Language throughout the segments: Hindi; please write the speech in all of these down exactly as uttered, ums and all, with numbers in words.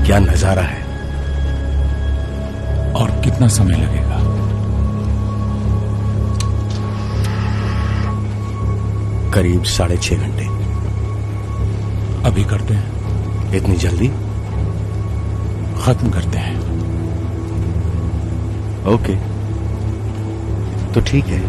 क्या नजारा है। और कितना समय लगेगा? करीब साढ़े छह घंटे। अभी करते हैं? इतनी जल्दी? खत्म करते हैं। ओके, तो ठीक है।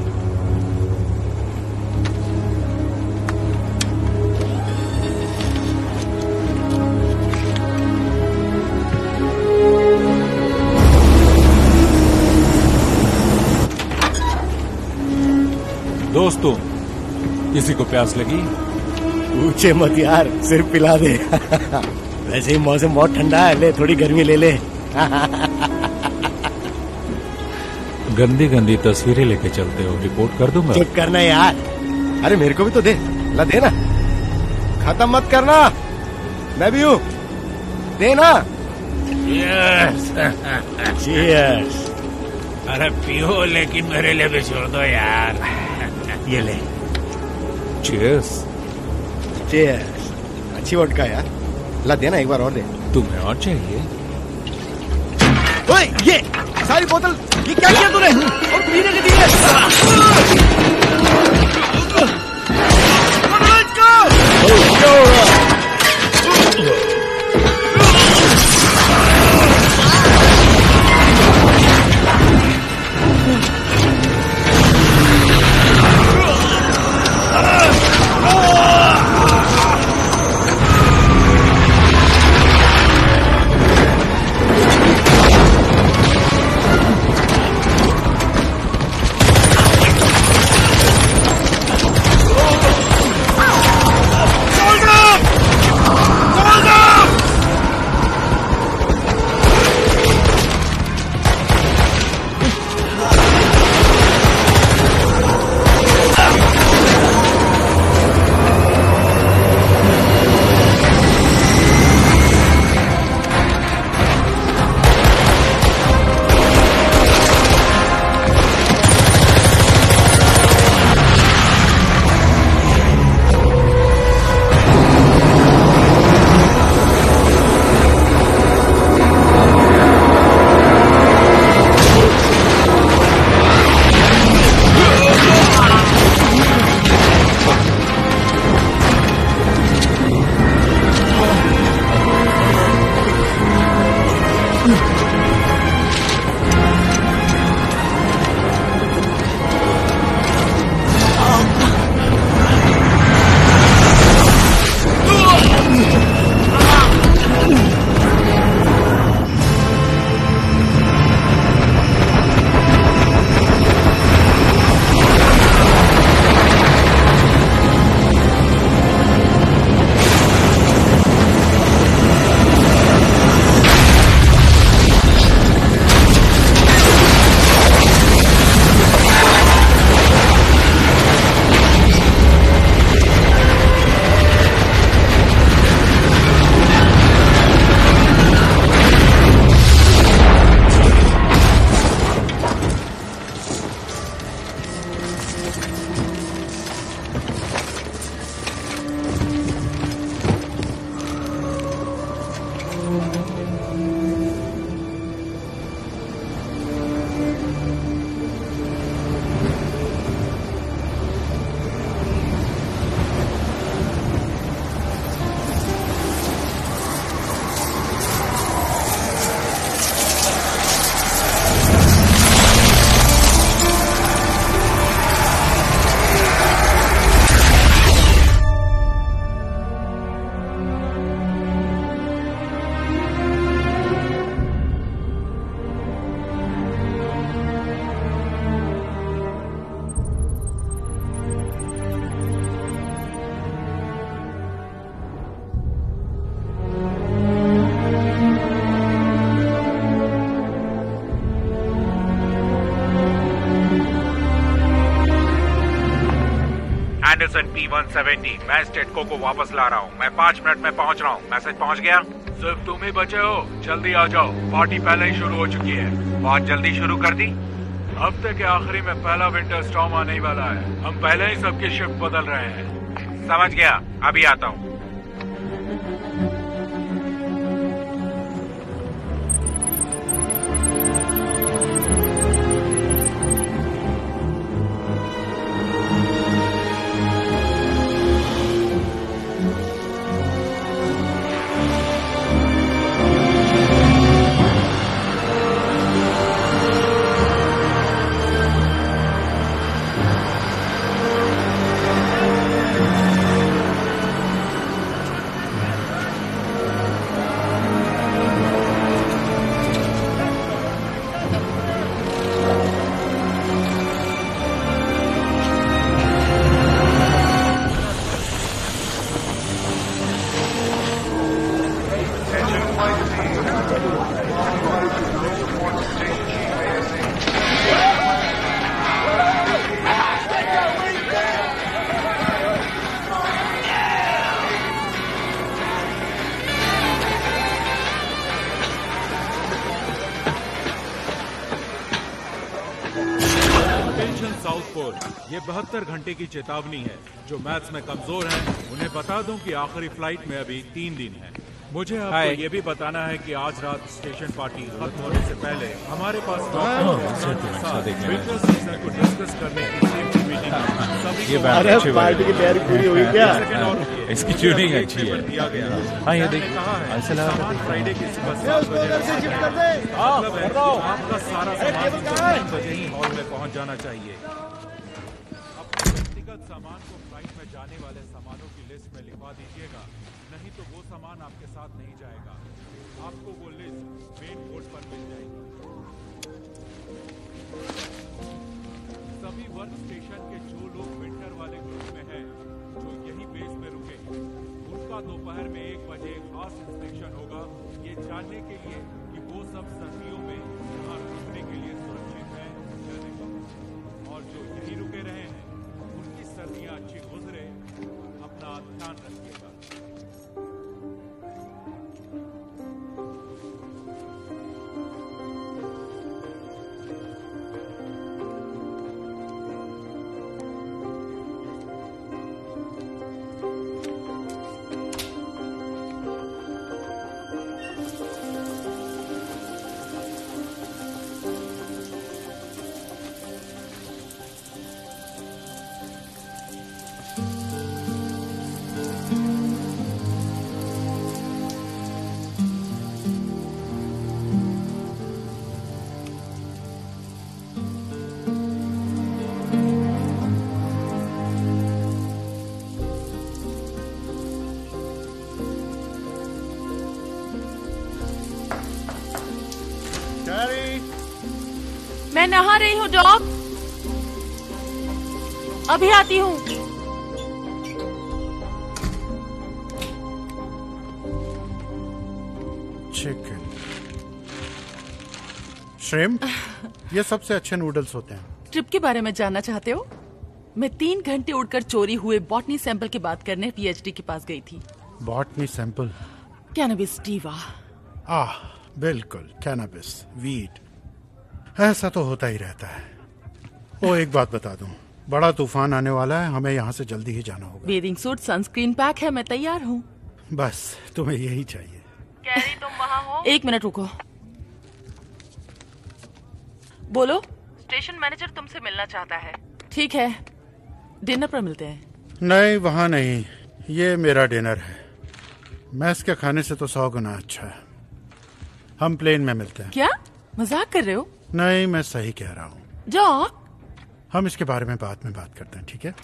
दोस्तों, किसी को प्यास लगी? पूछे मत यार, सिर्फ पिला दे। वैसे ही मौसम बहुत ठंडा है, ले थोड़ी गर्मी ले ले। गंदी गंदी तस्वीरें लेके चलते हो, रिपोर्ट कर दूंगा। चेक करना यार। अरे मेरे को भी तो दे, ला दे ना, खत्म मत करना, मैं भी हूँ, देना। Cheers. Cheers. अरे पियो, लेकिन मेरे लिए भी छोड़ दो यार। ये ले। Cheers. Cheers. अच्छी वोडका यार, ला देना एक बार और दे। तुम्हें और चाहिए? ओए, ये सारी बोतल, ये क्या किया तूने? और पीने के दिए? एंडरसन पी वन सेवेंटी, मैं स्टेटको को वापस ला रहा हूँ। मैं पाँच मिनट में पहुँच रहा हूँ। मैसेज पहुँच गया? सिर्फ तुम ही बचे हो, जल्दी आ जाओ, पार्टी पहले ही शुरू हो चुकी है। बहुत जल्दी शुरू कर दी? हफ्ते के आखिरी में पहला विंटर स्टॉर्म आने ही वाला है। हम पहले ही सबकी शिफ्ट बदल रहे हैं। समझ गया, अभी आता हूँ। साउथ पोल, ये बहत्तर घंटे की चेतावनी है। जो मैथ्स में कमजोर हैं, उन्हें बता दूं कि आखिरी फ्लाइट में अभी तीन दिन है। मुझे आपको ये भी बताना है कि आज रात स्टेशन पार्टी खत्म होने से पहले हमारे पास विंटर को डिस्कस करने की सेफ्टी मीटिंग है। सभी को अरे पार्टी की तैयारी पूरी हुई क्या? इसकी ट्यूनिंग अच्छी है। दिया गया। हाँ ये देख, ऐसा लगा फ्राइडे की सुबह सात बजे मतलब है आपका सारा सामान सात बजे ही हॉल में पहुंच जाना चाहिए। अपने व्यक्तिगत सामान को फ्लाइट में जाने वाले सामानों की लिस्ट में लिखवा दीजिएगा, नहीं तो वो सामान आपके साथ नहीं जाएगा। आपको वो लिस्ट मेन बोर्ड पर मिल जाएगी। सभी वर्क स्टेशन के जो लोग विंटर वाले ग्रुप में हैं, जो यही बेस में रुके, उनका दोपहर में एक बजे खास इंस्पेक्शन होगा, ये जानने के लिए कि वो सब सर्दियों में यहाँ रुकने के लिए सुरक्षित है या नहीं। और जो यही रुके रहे हैं, उनकी सर्दियाँ अच्छी गुजरे, अपना ध्यान रखिएगा। मैं नहा रही हूँ डॉग, अभी आती हूँ। चिकन श्रिम्प, ये सबसे अच्छे नूडल्स होते हैं। ट्रिप के बारे में जानना चाहते हो? मैं तीन घंटे उड़कर चोरी हुए बॉटनी सैंपल की बात करने पीएचडी के पास गई थी। Botany sample? Cannabis sativa. आह बिल्कुल, कैनबिस, वीड, ऐसा तो होता ही रहता है। ओ एक बात बता दूं, बड़ा तूफान आने वाला है, हमें यहाँ से जल्दी ही जाना होगा। बेदिंग सूट, सनस्क्रीन पैक है, मैं तैयार हूँ। बस तुम्हें यही चाहिए। कैरी तुम वहाँ हो? एक मिनट रुको। बोलो। स्टेशन मैनेजर तुमसे मिलना चाहता है। ठीक है, डिनर पर मिलते हैं। नहीं वहाँ नहीं, ये मेरा डिनर है। मैस के खाने से तो सौ गुना अच्छा है। हम प्लेन में मिलते हैं। क्या मजाक कर रहे हो? नहीं मैं सही कह रहा हूँ। डॉग, हम इसके बारे में बाद में बात करते हैं, ठीक है?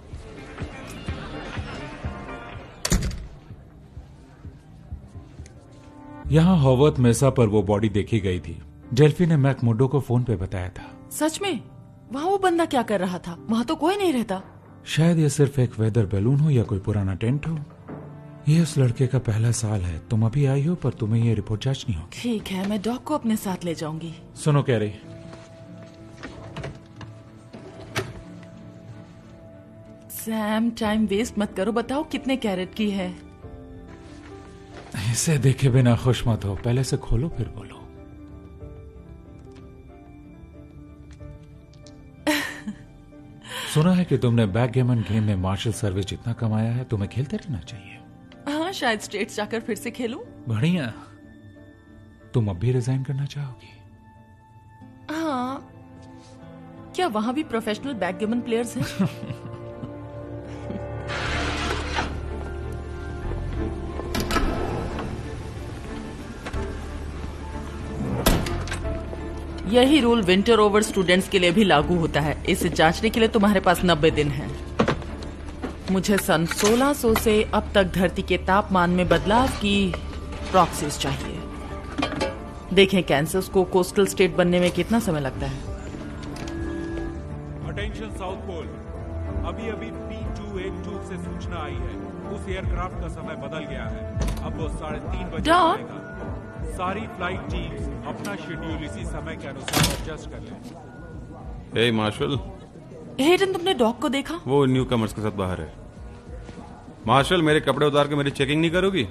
यहाँ हॉवर्थ मेसा पर वो बॉडी देखी गई थी। डेल्फी ने मैकमुर्डो को फोन पे बताया था। सच में? वहाँ वो बंदा क्या कर रहा था? वहाँ तो कोई नहीं रहता। शायद ये सिर्फ एक वेदर बैलून हो या कोई पुराना टेंट हो। ये उस लड़के का पहला साल है। तुम अभी आई हो, पर तुम्हें ये रिपोर्ट जांचनी होगी। ठीक है, मैं डॉग को अपने साथ ले जाऊंगी। सुनो कैरी, सैम टाइम वेस्ट मत करो, बताओ कितने कैरेट की है? इसे देखे बिना खुश मत हो, पहले से खोलो फिर बोलो। सुना है कि तुमने बैकगेमन गेम में मार्शल सर्विस जितना कमाया है, तुम्हें खेलते रहना चाहिए। हाँ, शायद स्टेट्स जाकर फिर से खेलूं। बढ़िया। तुम अब भी रिजाइन करना चाहोगी? हाँ। क्या वहां भी प्रोफेशनल बैकगेमन प्लेयर्स हैं? यही रूल विंटर ओवर स्टूडेंट्स के लिए भी लागू होता है। इसे जांचने के लिए तुम्हारे पास नब्बे दिन हैं। मुझे सन सोलह सौ से अब तक धरती के तापमान में बदलाव की प्रॉक्सीज चाहिए। देखें कैंसस को कोस्टल स्टेट बनने में कितना समय लगता है। अटेंशन साउथ पोल, अभी अभी पी टू एट टू से सूचना आई है। उस एयरक्राफ्ट का समय बदल गया है। अब वो साढ़े तीन बजे आएगा। सारी फ्लाइट टीम्स अपना शेड्यूल इसी समय के अनुसार एडजस्ट कर लें। हे मार्शल, हेडन, तुमने डॉग को देखा? वो न्यू कमर्स के साथ बाहर है। मार्शल, मेरे कपड़े उतार के मेरी चेकिंग नहीं करोगी?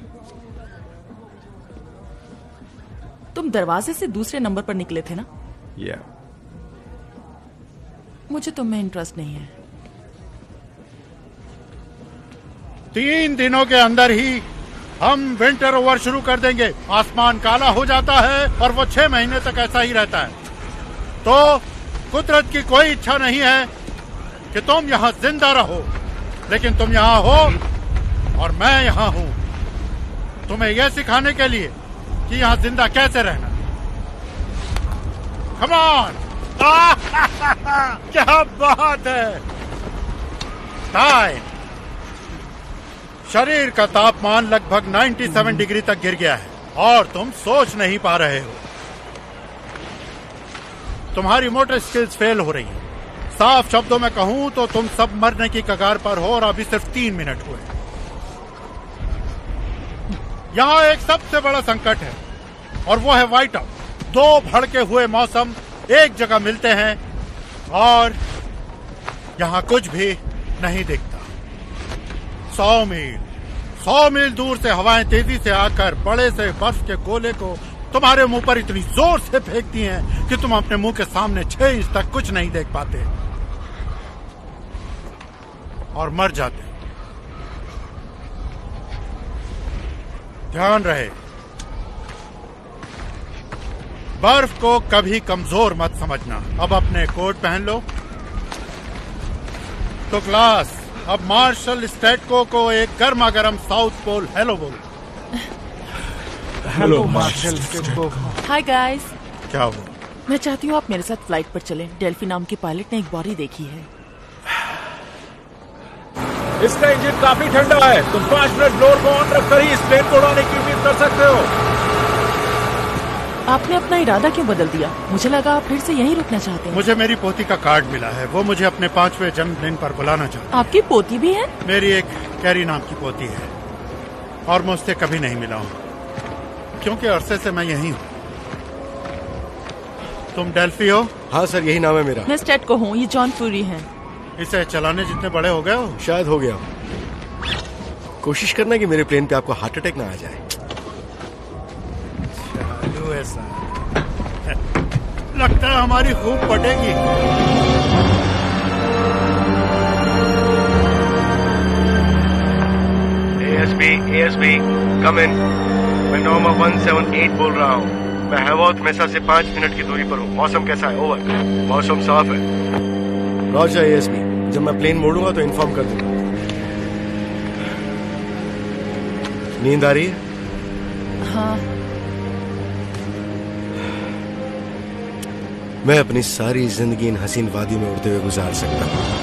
तुम दरवाजे से दूसरे नंबर पर निकले थे ना? या yeah. मुझे तुम में इंटरेस्ट नहीं है। तीन दिनों के अंदर ही हम विंटर ओवर शुरू कर देंगे। आसमान काला हो जाता है और वो छह महीने तक ऐसा ही रहता है। तो कुदरत की कोई इच्छा नहीं है कि तुम यहाँ जिंदा रहो, लेकिन तुम यहाँ हो और मैं यहाँ हूँ तुम्हें यह सिखाने के लिए कि यहाँ जिंदा कैसे रहना। Come on! क्या बात है! टाइम! शरीर का तापमान लगभग सत्तानवे डिग्री तक गिर गया है और तुम सोच नहीं पा रहे हो। तुम्हारी मोटर स्किल्स फेल हो रही है। साफ शब्दों में कहूं तो तुम सब मरने की कगार पर हो और अभी सिर्फ तीन मिनट हुए। यहाँ एक सबसे बड़ा संकट है और वो है व्हाइट आउट। दो भड़के हुए मौसम एक जगह मिलते हैं और यहाँ कुछ भी नहीं दिखता। सौ मील सौ मील दूर से हवाएं तेजी से आकर बड़े से बर्फ के गोले को तुम्हारे मुंह पर इतनी जोर से फेंकती हैं कि तुम अपने मुंह के सामने छह इंच तक कुछ नहीं देख पाते और मर जाते। ध्यान रहे, बर्फ को कभी कमजोर मत समझना। अब अपने कोट पहन लो। तो क्लास, अब मार्शल स्टेटको को एक गर्मा गर्म साउथ पोल हेलो बोलो। Hello marshal Stetko. Hi guys. क्या हुआ? मैं चाहती हूँ आप मेरे साथ फ्लाइट पर चलें। डेल्फी नाम की पायलट ने एक बॉडी देखी है। इसका इंजन काफी ठंडा है। तुम पांच मिनट ब्लोअर को ऑन रखकर ही इस प्लेन को उड़ाने की उम्मीद कर सकते हो। आपने अपना इरादा क्यों बदल दिया? मुझे लगा आप फिर से यहीं रुकना चाहते हैं। मुझे मेरी पोती का कार्ड मिला है। वो मुझे अपने पांचवें जन्मदिन पर बुलाना चाहती है। आपकी पोती भी है? मेरी एक कैरी नाम की पोती है और मैं उससे कभी नहीं मिला हूँ क्योंकि अरसे से मैं यहीं हूँ। तुम डेल्फी हो? हाँ सर, यही नाम है मेरा। मैं स्टेटको हूँ। ये जॉन फ्यूरी हैं। इसे चलाने जितने बड़े हो गए हो? शायद हो गया। कोशिश करना कि मेरे प्लेन पे आपको हार्ट अटैक ना आ जाए। ऐसा लगता है हमारी खूब पटेगी। एएसबी एएसबी कम इन। मैं नोमा एक सौ अठहत्तर बोल रहा हूँ। मैं हैवॉथ मेसा से पांच मिनट की दूरी पर हूँ। मौसम कैसा है? ओवर। मौसम साफ है। रॉजर एएसबी, जब मैं प्लेन मोड़ूंगा तो इन्फॉर्म कर दूंगा। नींद आ रही है? हाँ। मैं अपनी सारी जिंदगी इन हसीन वादियों में उड़ते हुए गुजार सकता हूँ।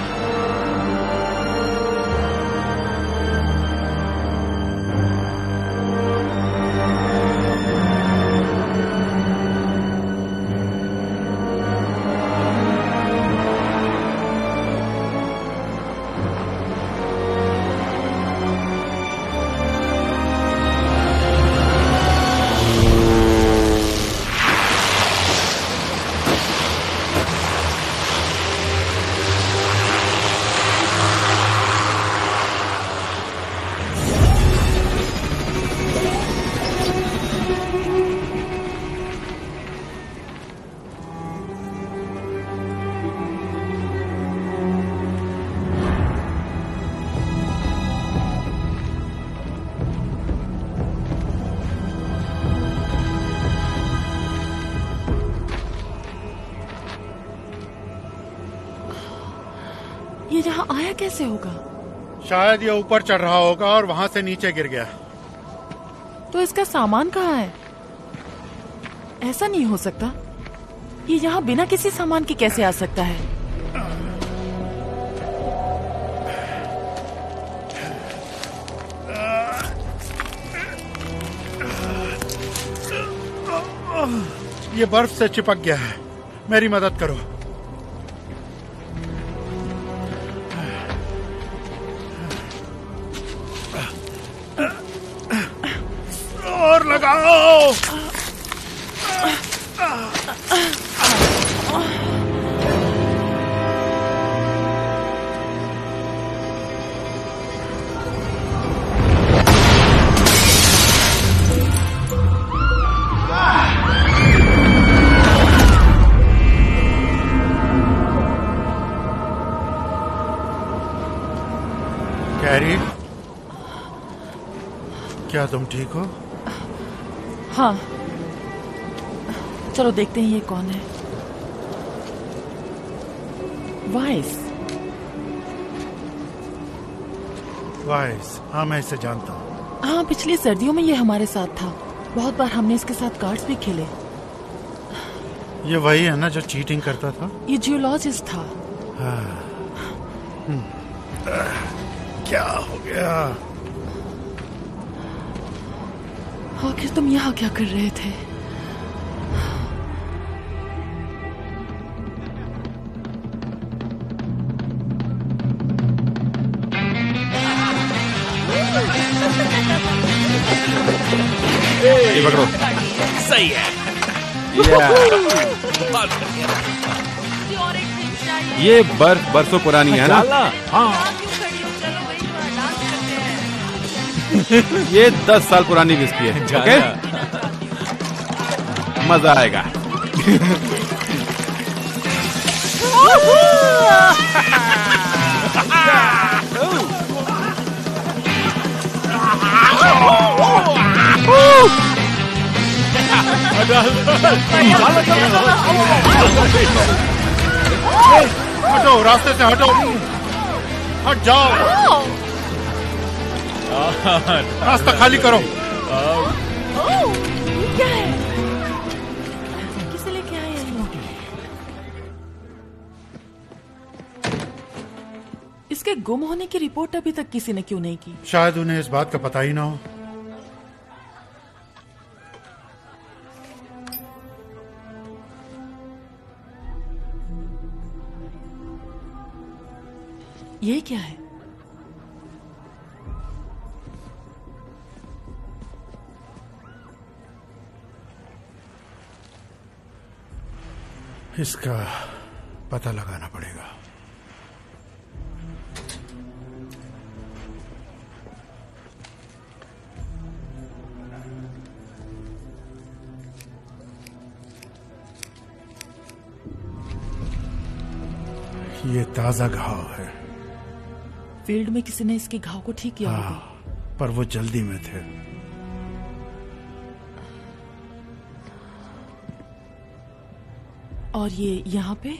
ये यहाँ आया कैसे होगा? शायद ये ऊपर चढ़ रहा होगा और वहां से नीचे गिर गया। तो इसका सामान कहाँ है? ऐसा नहीं हो सकता। ये यहाँ बिना किसी सामान के कैसे आ सकता है? ये बर्फ से चिपक गया है। मेरी मदद करो। और लगाओ। क्या तुम ठीक हो? हाँ, चलो देखते हैं ये कौन है। वाइस। वाइस, हाँ मैं इसे जानता हूँ। हाँ, पिछली सर्दियों में ये हमारे साथ था। बहुत बार हमने इसके साथ कार्ड्स भी खेले। ये वही है ना जो चीटिंग करता था? ये जियोलॉजिस्ट था। हाँ। क्या हो गया? आखिर तुम यहाँ क्या कर रहे थे? ये पकड़ो। सही है। ये बर्फ बरसों पुरानी है ना? हाँ। ये दस साल पुरानी विस्की है। ओके, मजा आएगा। हटो, रास्ते से हटो, हट जाओ, रास्ता खाली करो। क्या है? किसे लेके आए हैं लोग? इसके गुम होने की रिपोर्ट अभी तक किसी ने क्यों नहीं की? शायद उन्हें इस बात का पता ही ना हो। ये क्या है? इसका पता लगाना पड़ेगा। ये ताजा घाव है। फील्ड में किसी ने इसके घाव को ठीक किया होगा। हाँ, पर वो जल्दी में थे। और ये यहाँ पे?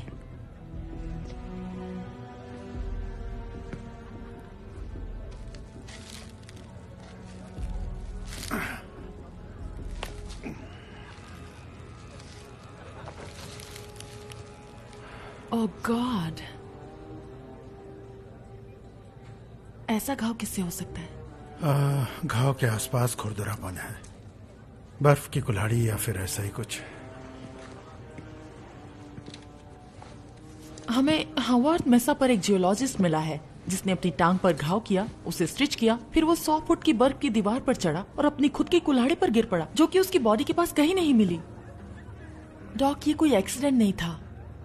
ओह गॉड, ऐसा घाव किससे हो सकता है? आ, घाव के आसपास खुरदरापन है, बर्फ की कुल्हाड़ी या फिर ऐसा ही कुछ। हमें हावर्ड मेसा पर एक जियोलॉजिस्ट मिला है जिसने अपनी टांग पर घाव किया, उसे स्टिच किया, फिर वो सौ फुट की बर्फ की दीवार पर चढ़ा और अपनी खुद की कुल्हाड़ी पर गिर पड़ा, जो कि उसकी बॉडी के पास कहीं नहीं मिली। डॉक, ये कोई एक्सीडेंट नहीं था।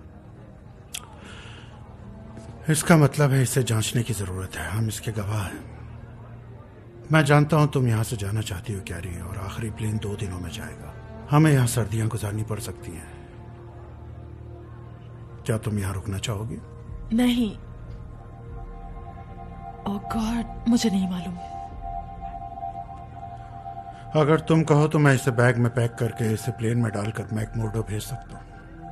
इसका मतलब है इसे जांचने की जरूरत है। हम इसके गवाह हैं। मैं जानता हूं तुम यहां से जाना चाहती हो कैरी, और आखिरी प्लेन दो दिनों में जाएगा। हमें यहां सर्दियां गुजारनी पड़ सकती हैं। क्या तुम यहां रुकना चाहोगी? नहीं। ओह गॉड, मुझे नहीं मालूम। अगर तुम कहो तो मैं इसे बैग में पैक करके इसे प्लेन में डालकर मैकमुर्डो भेज सकता हूं।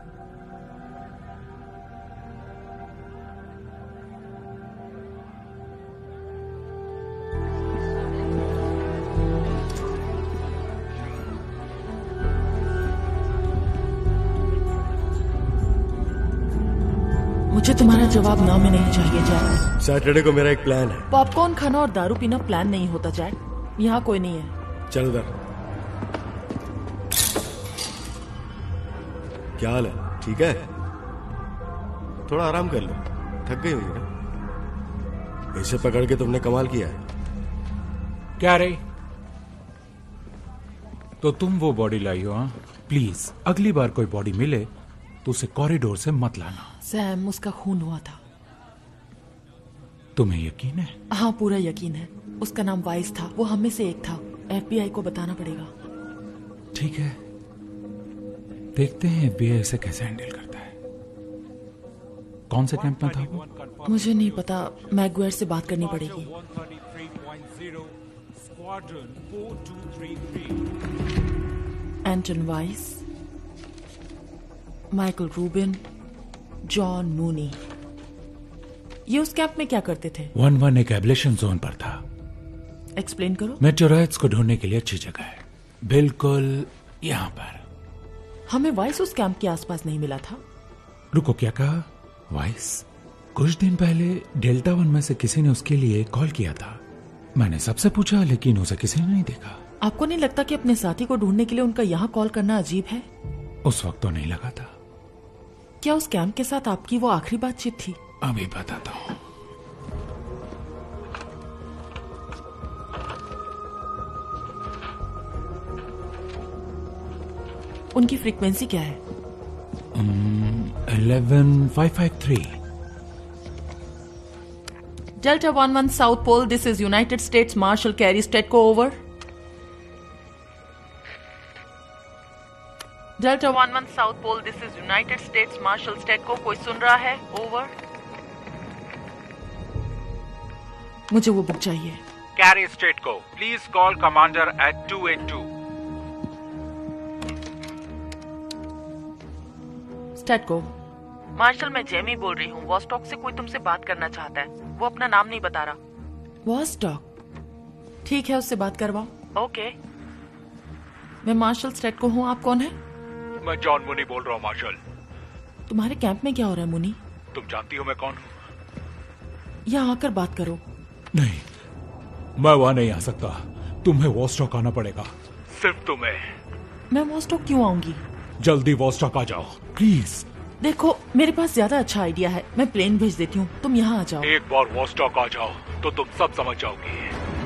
मुझे तुम्हारा जवाब ना में नहीं चाहिए जैक। सैटरडे को मेरा एक प्लान है। पॉपकॉर्न खाना और दारू पीना प्लान नहीं होता जैक। यहाँ कोई नहीं है। चल उधर। क्या हाल है? ठीक है? थोड़ा आराम कर लो, थक गई हुई ना। इसे पकड़ के तुमने कमाल किया है। क्या रे? तो तुम वो बॉडी लाई हो? हाँ, प्लीज अगली बार कोई बॉडी मिले तो उसे कॉरिडोर से मत लाना। सैम, उसका खून हुआ था। तुम्हें यकीन है? हाँ, पूरा यकीन है। उसका नाम वाइस था, वो हम में से एक था। एफबीआई को बताना पड़ेगा। ठीक है, देखते हैं एफबीआई इसे कैसे हैंडल करता है। कौन से कैंप में था वो? मुझे नहीं पता, मैगुएर से बात करनी पड़ेगी। Squadron four two three three. Anton Weiss, Michael Rubin, John Mooney. ये उस कैंप में क्या करते थे? वन वन एक एब्लेशन जोन पर था। एक्सप्लेन करो। मेटेओराइट्स को ढूंढने के लिए अच्छी जगह है, बिल्कुल यहाँ पर। हमें वाइस उस कैंप के आसपास नहीं मिला था। रुको, क्या कहा? वाइस? कुछ दिन पहले डेल्टा वन में से किसी ने उसके लिए कॉल किया था। मैंने सबसे पूछा, लेकिन उसे किसी ने नहीं देखा। आपको नहीं लगता कि अपने साथी को ढूंढने के लिए उनका यहाँ कॉल करना अजीब है? उस वक्त तो नहीं लगा था। क्या उस कैंप के साथ आपकी वो आखिरी बातचीत थी? अभी बताता हूँ। उनकी फ्रीक्वेंसी क्या है? Eleven five five three. Delta one one south pole, this is United States marshal Carrie Stetko, over. Delta one one south pole, this is United States marshal Stetko, कोई सुन रहा है? ओवर। मुझे वो बुक चाहिए। Carrie Stetko, please call commander eight two eight two. Stetko, marshal मैं जेमी बोल रही हूँ। वॉस्टॉक से कोई तुमसे बात करना चाहता है। वो अपना नाम नहीं बता रहा। वॉस्टॉक? ठीक है, उससे बात करवाओ। ओके। मैं मार्शल स्टेटको हूँ। आप कौन है? मैं जॉन मुनी बोल रहा हूँ मार्शल। तुम्हारे कैंप में क्या हो रहा है मुनी? तुम जानती हो मैं कौन हूँ? यहाँ आकर बात करो। नहीं, मैं वहां नहीं आ सकता। तुम्हें वॉस्टॉक आना पड़ेगा। सिर्फ तुम्हें। मैं वॉस्टॉक क्यों आऊंगी? जल्दी वॉस्टॉक आ जाओ प्लीज। देखो, मेरे पास ज्यादा अच्छा आइडिया है। मैं प्लेन भेज देती हूँ, तुम यहाँ आ जाओ। एक बार वॉस्टॉक आ जाओ तो तुम सब समझ जाओगी।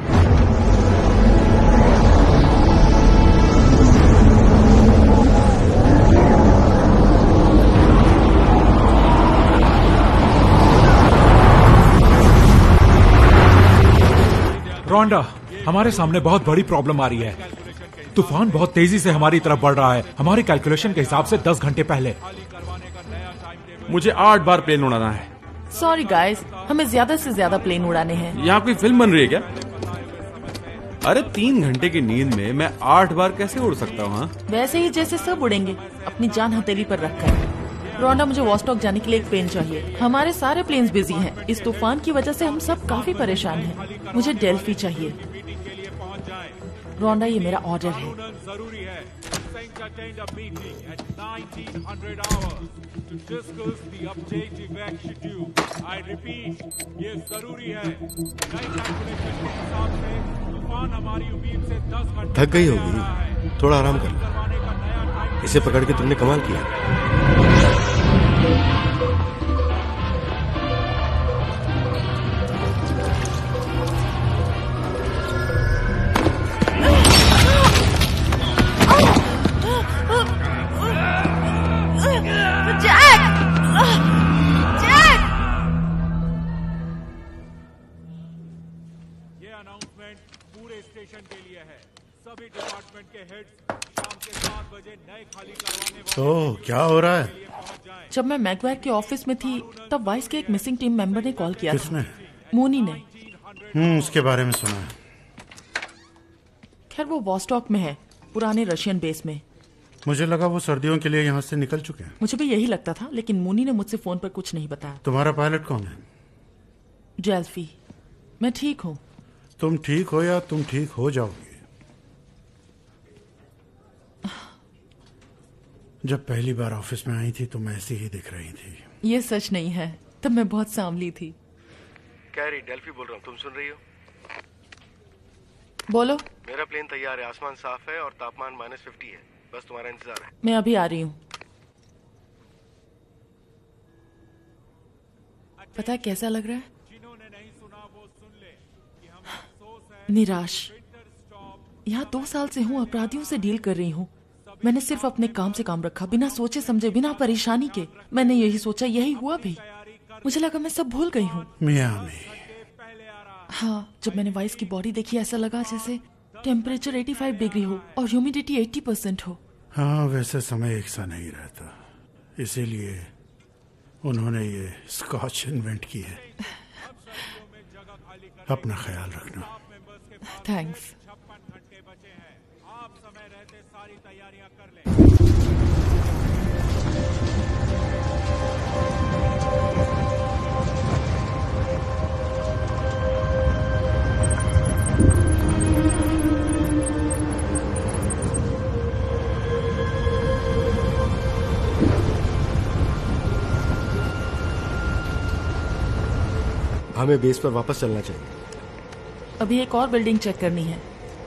रोंडा, हमारे सामने बहुत बड़ी प्रॉब्लम आ रही है। तूफान बहुत तेजी से हमारी तरफ बढ़ रहा है। हमारी कैलकुलेशन के हिसाब से दस घंटे पहले। मुझे आठ बार प्लेन उड़ाना है। सॉरी गाइस, हमें ज्यादा से ज्यादा प्लेन उड़ाने हैं। यहाँ कोई फिल्म बन रही है क्या? अरे तीन घंटे की नींद में मैं आठ बार कैसे उड़ सकता हूँ? हाँ? वैसे ही जैसे सब उड़ेंगे, अपनी जान हथेली पर रखकर। रोंडा, मुझे वॉस्टॉक जाने के लिए एक प्लेन चाहिए। हमारे सारे प्लेन्स बिजी हैं। इस तूफान की वजह से हम सब काफी परेशान हैं। मुझे डेल्फी चाहिए। रोंडा, ये मेरा ऑर्डर है। जरूरी है। attend a meeting at nineteen hundred hours to discuss the updated work schedule. I repeat, ये जरूरी है। नई कैलकुलेशन के हिसाब से तूफान हमारी उम्मीद से दस घंटे थक गई होगी, थोड़ा आराम कर। इसे पकड़ के तुमने कमाल किया। पूरे स्टेशन के लिए है। सभी डिपार्टमेंट के हेड्स शाम के सात बजे नए खाली करवाने वाले। तो क्या हो रहा है? जब मैं मैगवायर के ऑफिस में थी तब वाइस के एक मिसिंग टीम मेंबर ने कॉल किया। किसने? था मूनी ने। हम्म उसके बारे में सुना है। खैर वो वॉस्टॉक में है, पुराने रशियन बेस में। मुझे लगा वो सर्दियों के लिए यहाँ से निकल चुके हैं। मुझे भी यही लगता था, लेकिन मूनी ने मुझसे फोन पर कुछ नहीं बताया। तुम्हारा पायलट कौन है? जेल्फी। मैं ठीक हूँ। तुम ठीक हो या तुम ठीक हो जाओगे। जब पहली बार ऑफिस में आई थी तुम ऐसी ही दिख रही थी। ये सच नहीं है, तब मैं बहुत सांवली थी। कैरी, डेल्फी बोल रहा हूँ, तुम सुन रही हो? बोलो। मेरा प्लेन तैयार है, आसमान साफ है और तापमान माइनस फिफ्टी है। बस तुम्हारा इंतजार है। मैं अभी आ रही हूँ। पता है कैसा लग रहा है? निराश। यहाँ दो साल से हूँ, अपराधियों से डील कर रही हूँ। मैंने सिर्फ अपने काम से काम रखा, बिना सोचे समझे, बिना परेशानी के। मैंने यही सोचा, यही हुआ भी। मुझे लगा मैं सब भूल गई हूँ। मियामी। हाँ, जब मैंने वाइस की बॉडी देखी ऐसा लगा जैसे टेम्परेचर पचासी डिग्री हो और ह्यूमिडिटी अस्सी परसेंट हो। हाँ, वैसे समय एक सा नहीं रहता, इसीलिए उन्होंने ये स्कॉच इन्वेंट की है। अपना ख्याल रखना। थैंक्स। घंटे बचे हैं। आप समय रहते सारी तैयारियां कर लें। हमें बेस पर वापस चलना चाहिए। अभी एक और बिल्डिंग चेक करनी है।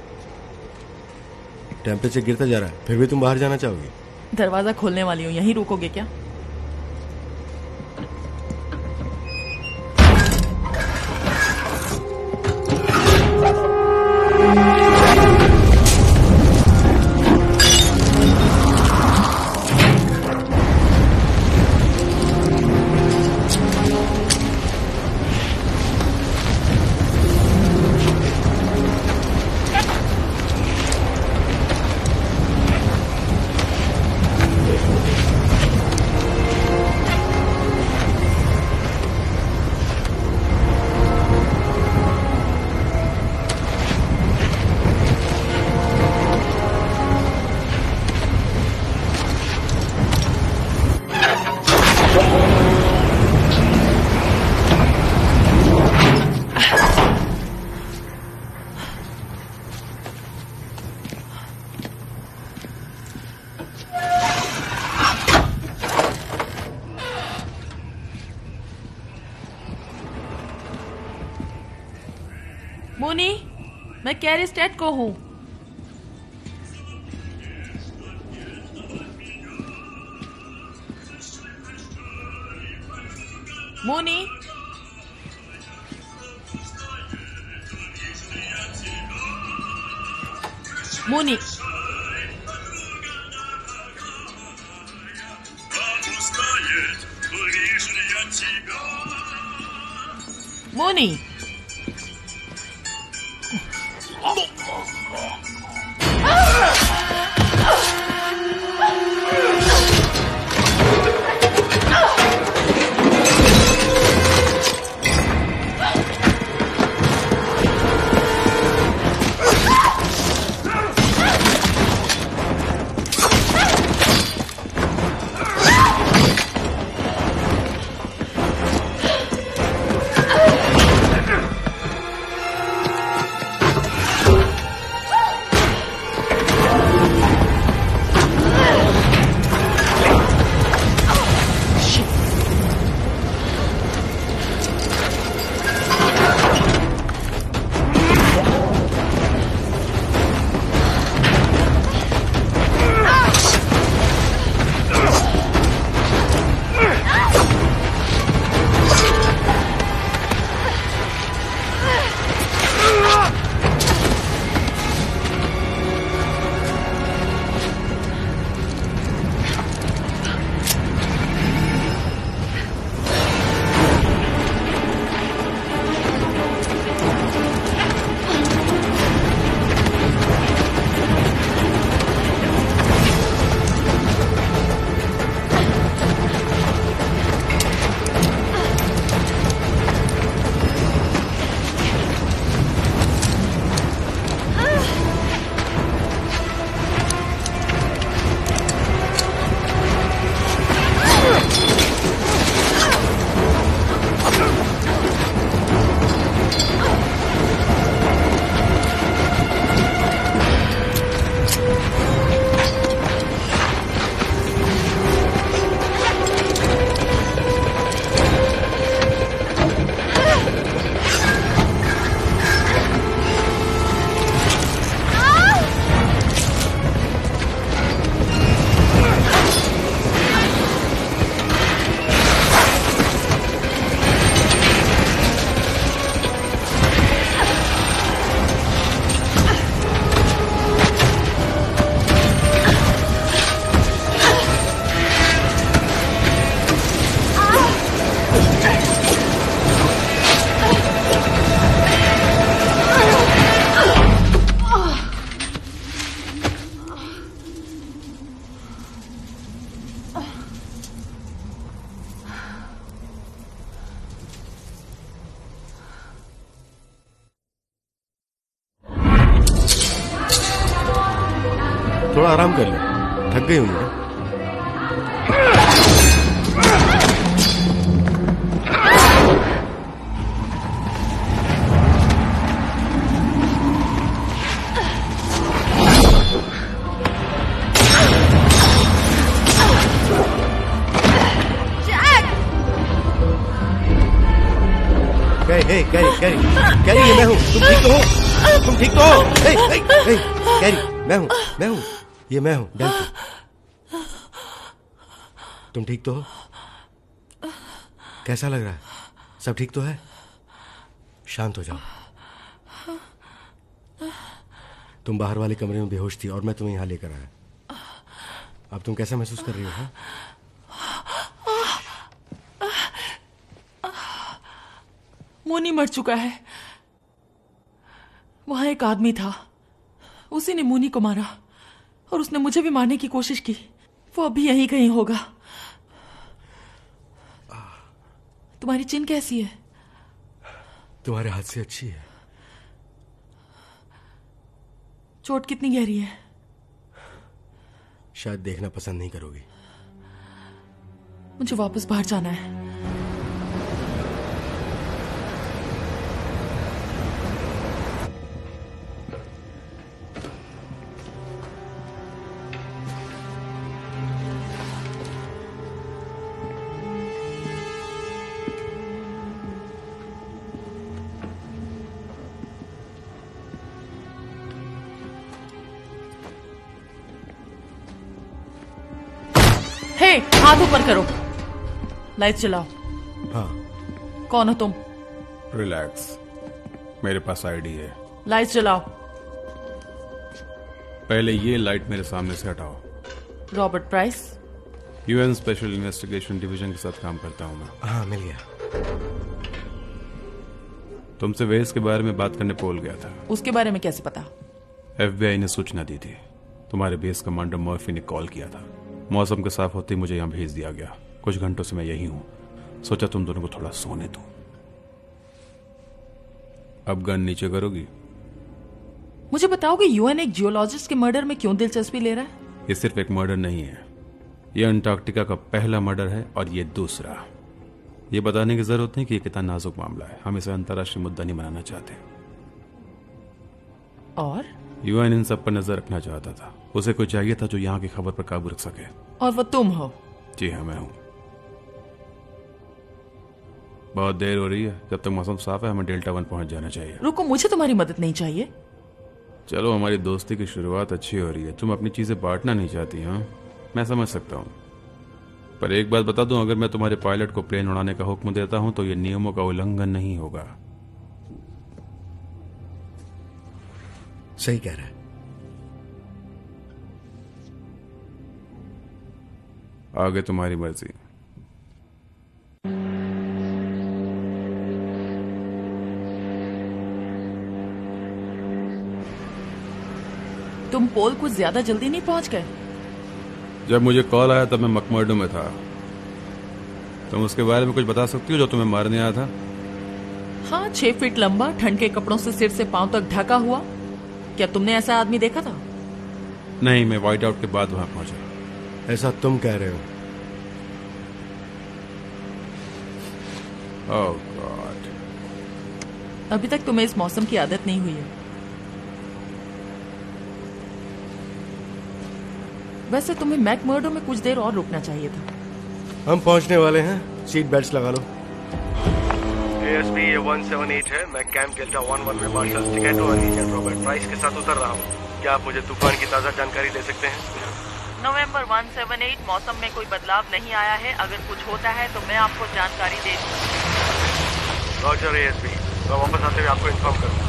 टेम्परेचर गिरता जा रहा है, फिर भी तुम बाहर जाना चाहोगी? दरवाजा खोलने वाली हूँ, यहीं रुकोगे क्या? मुनी, मैं कैरिस्टेट को हूँ। मुनी, मुनी, मुनी, थोड़ा आराम कर ले, थक गई होंगी। कैरी, कैरी, कैरी, कैरी, ये मैं हूँ। तुम ठीक तो हो? तुम ठीक तो हो? हे, हे, हे, कैरी, मैं हूँ, मैं हूँ, ये मैं हूँ, डेल्फी। तुम ठीक तो हो? कैसा लग रहा है? सब ठीक तो है? शांत हो जाओ। तुम बाहर वाले कमरे में बेहोश थी और मैं तुम्हें यहाँ लेकर आया। अब तुम कैसा महसूस कर रही हो? हा? मोनी मर चुका है। वहां एक आदमी था, उसी ने मुनी को मारा और उसने मुझे भी मारने की कोशिश की। वो अभी यहीं कहीं होगा। तुम्हारी चिन कैसी है? तुम्हारे हाथ से अच्छी है। चोट कितनी गहरी है? शायद देखना पसंद नहीं करोगी। मुझे वापस बाहर जाना है। हे, हाथ ऊपर करो। लाइट चलाओ। हाँ। कौन हो तुम? रिलैक्स, मेरे पास आईडी है। लाइट चलाओ। पहले ये लाइट मेरे सामने से हटाओ। Robert Price, UN special investigation division के साथ काम करता हूँ मैं। हाँ, मिल गया। तुमसे वेस के बारे में बात करने पोल गया था। उसके बारे में कैसे पता? एफबीआई ने सूचना दी थी। तुम्हारे बेस कमांडर मर्फी ने कॉल किया था। मौसम के साफ होते ही मुझे यहाँ भेज दिया गया। कुछ घंटों से मैं यही हूँ। सोचा तुम दोनों को थोड़ा सोने दूं। अब गन नीचे करोगी? मुझे बताओगे यूएन एक जियोलॉजिस्ट के मर्डर में क्यों दिलचस्पी ले रहा है? ये सिर्फ एक मर्डर नहीं है, ये अंटार्कटिका का पहला मर्डर है और ये दूसरा। ये बताने की जरूरत नहीं कि ये कितना नाजुक मामला है। हम इसे अंतर्राष्ट्रीय मुद्दा नहीं बनाना चाहते। और यूएन इन सब पर नजर रखना चाहता था। उसे कोई चाहिए था जो यहाँ की खबर पर काबू रख सके। और वो तुम हो? जी हाँ, मैं हूं। बहुत देर हो रही है। जब तक मौसम साफ है हमें डेल्टा वन पहुंच जाना चाहिए। रुको, मुझे तुम्हारी मदद नहीं चाहिए। चलो, हमारी दोस्ती की शुरुआत अच्छी हो रही है। तुम अपनी चीजें बांटना नहीं चाहती। हाँ, मैं समझ सकता हूँ, पर एक बात बता दूं, अगर मैं तुम्हारे पायलट को प्लेन उड़ाने का हुक्म देता हूं तो ये नियमों का उल्लंघन नहीं होगा। सही कह रहा है। आगे तुम्हारी मर्जी। तुम पोल कुछ ज्यादा जल्दी नहीं पहुंच गए? जब मुझे कॉल आया तब मैं मकमर्डो में था। तुम उसके बारे में कुछ बता सकती हो जो तुम्हें मारने आया था? हाँ, छह फीट लंबा, ठंड के कपड़ों से सिर से पांव तक ढका हुआ। क्या तुमने ऐसा आदमी देखा था? नहीं, मैं व्हाइट आउट के बाद वहां पहुंचा। ऐसा तुम कह रहे हो? Oh god. अभी तक तुम्हें इस मौसम की आदत नहीं हुई है। वैसे तुम्हें मैकमर्डो में कुछ देर और रुकना चाहिए था। हम पहुंचने वाले हैं, सीट बेल्ट्स लगा लो। एएसबी ये वन सेवन एट है। मैं कैंप डेल्टा वन वन में मार्शल टिकेटो और एजेंट रॉबर्ट प्राइस के साथ उतर रहा हूँ। क्या आप मुझे तूफान की ताजा जानकारी दे सकते हैं? नवंबर वन सेवन एट, मौसम में कोई बदलाव नहीं आया है। अगर कुछ होता है तो मैं आपको जानकारी दे दूंगा। रॉजर एएसबी, मैं वापस आते हुए आपको इन्फॉर्म करूंगा।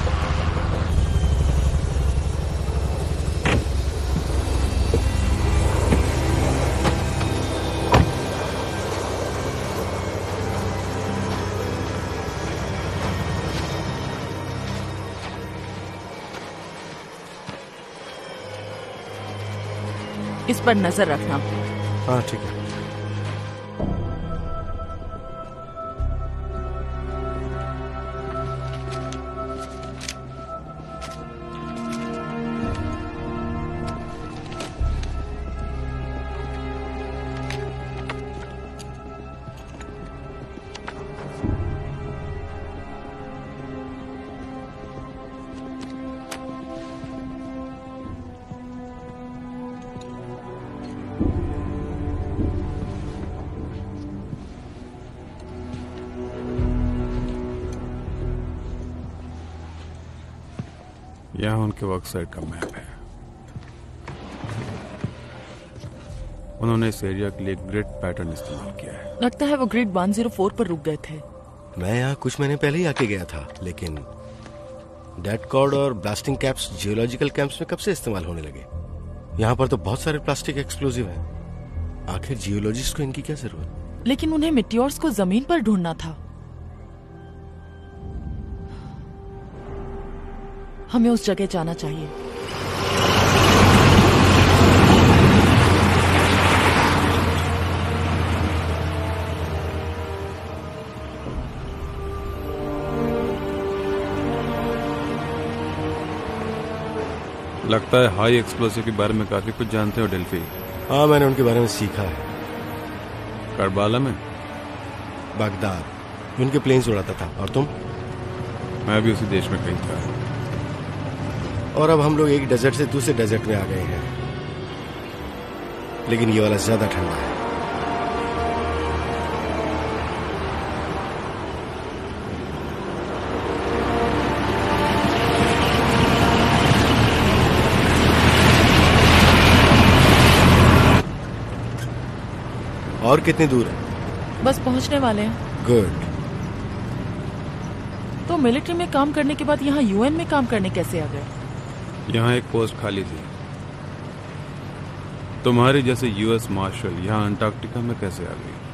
इस पर नजर रखना। हाँ, ठीक है। यहाँ उनके वर्कसाइट का मैप है। उन्होंने इस एरिया के लिए ग्रिड पैटर्न इस्तेमाल किया है। लगता है वो ग्रिड वन ज़ीरो फोर पर रुक गए थे। मैं यहाँ कुछ महीने पहले ही आके गया था, लेकिन डेड कॉर्ड और ब्लास्टिंग कैप्स जियोलॉजिकल कैंप्स में कब से इस्तेमाल होने लगे? यहाँ पर तो बहुत सारे प्लास्टिक एक्सप्लोजिव हैं। आखिर जियोलॉजिस्ट को इनकी क्या जरूरत? लेकिन उन्हें मिटियोर्स को जमीन पर ढूंढना था। हमें उस जगह जाना चाहिए। लगता है हाई एक्सप्लोसिव के बारे में काफी कुछ जानते हो डेल्फी। हाँ, मैंने उनके बारे में सीखा है। करबाला में? बगदाद। उनके प्लेन्स उड़ाता था। और तुम? मैं भी उसी देश में कहीं था। और अब हम लोग एक डेजर्ट से दूसरे डेजर्ट में आ गए हैं, लेकिन ये वाला ज्यादा ठंडा है। और कितनी दूर है? बस पहुंचने वाले हैं। गुड। तो मिलिट्री में काम करने के बाद यहाँ यूएन में काम करने कैसे आ गए? यहाँ एक पोस्ट खाली थी। तुम्हारे जैसे यूएस मार्शल यहाँ अंटार्कटिका में कैसे आ गई?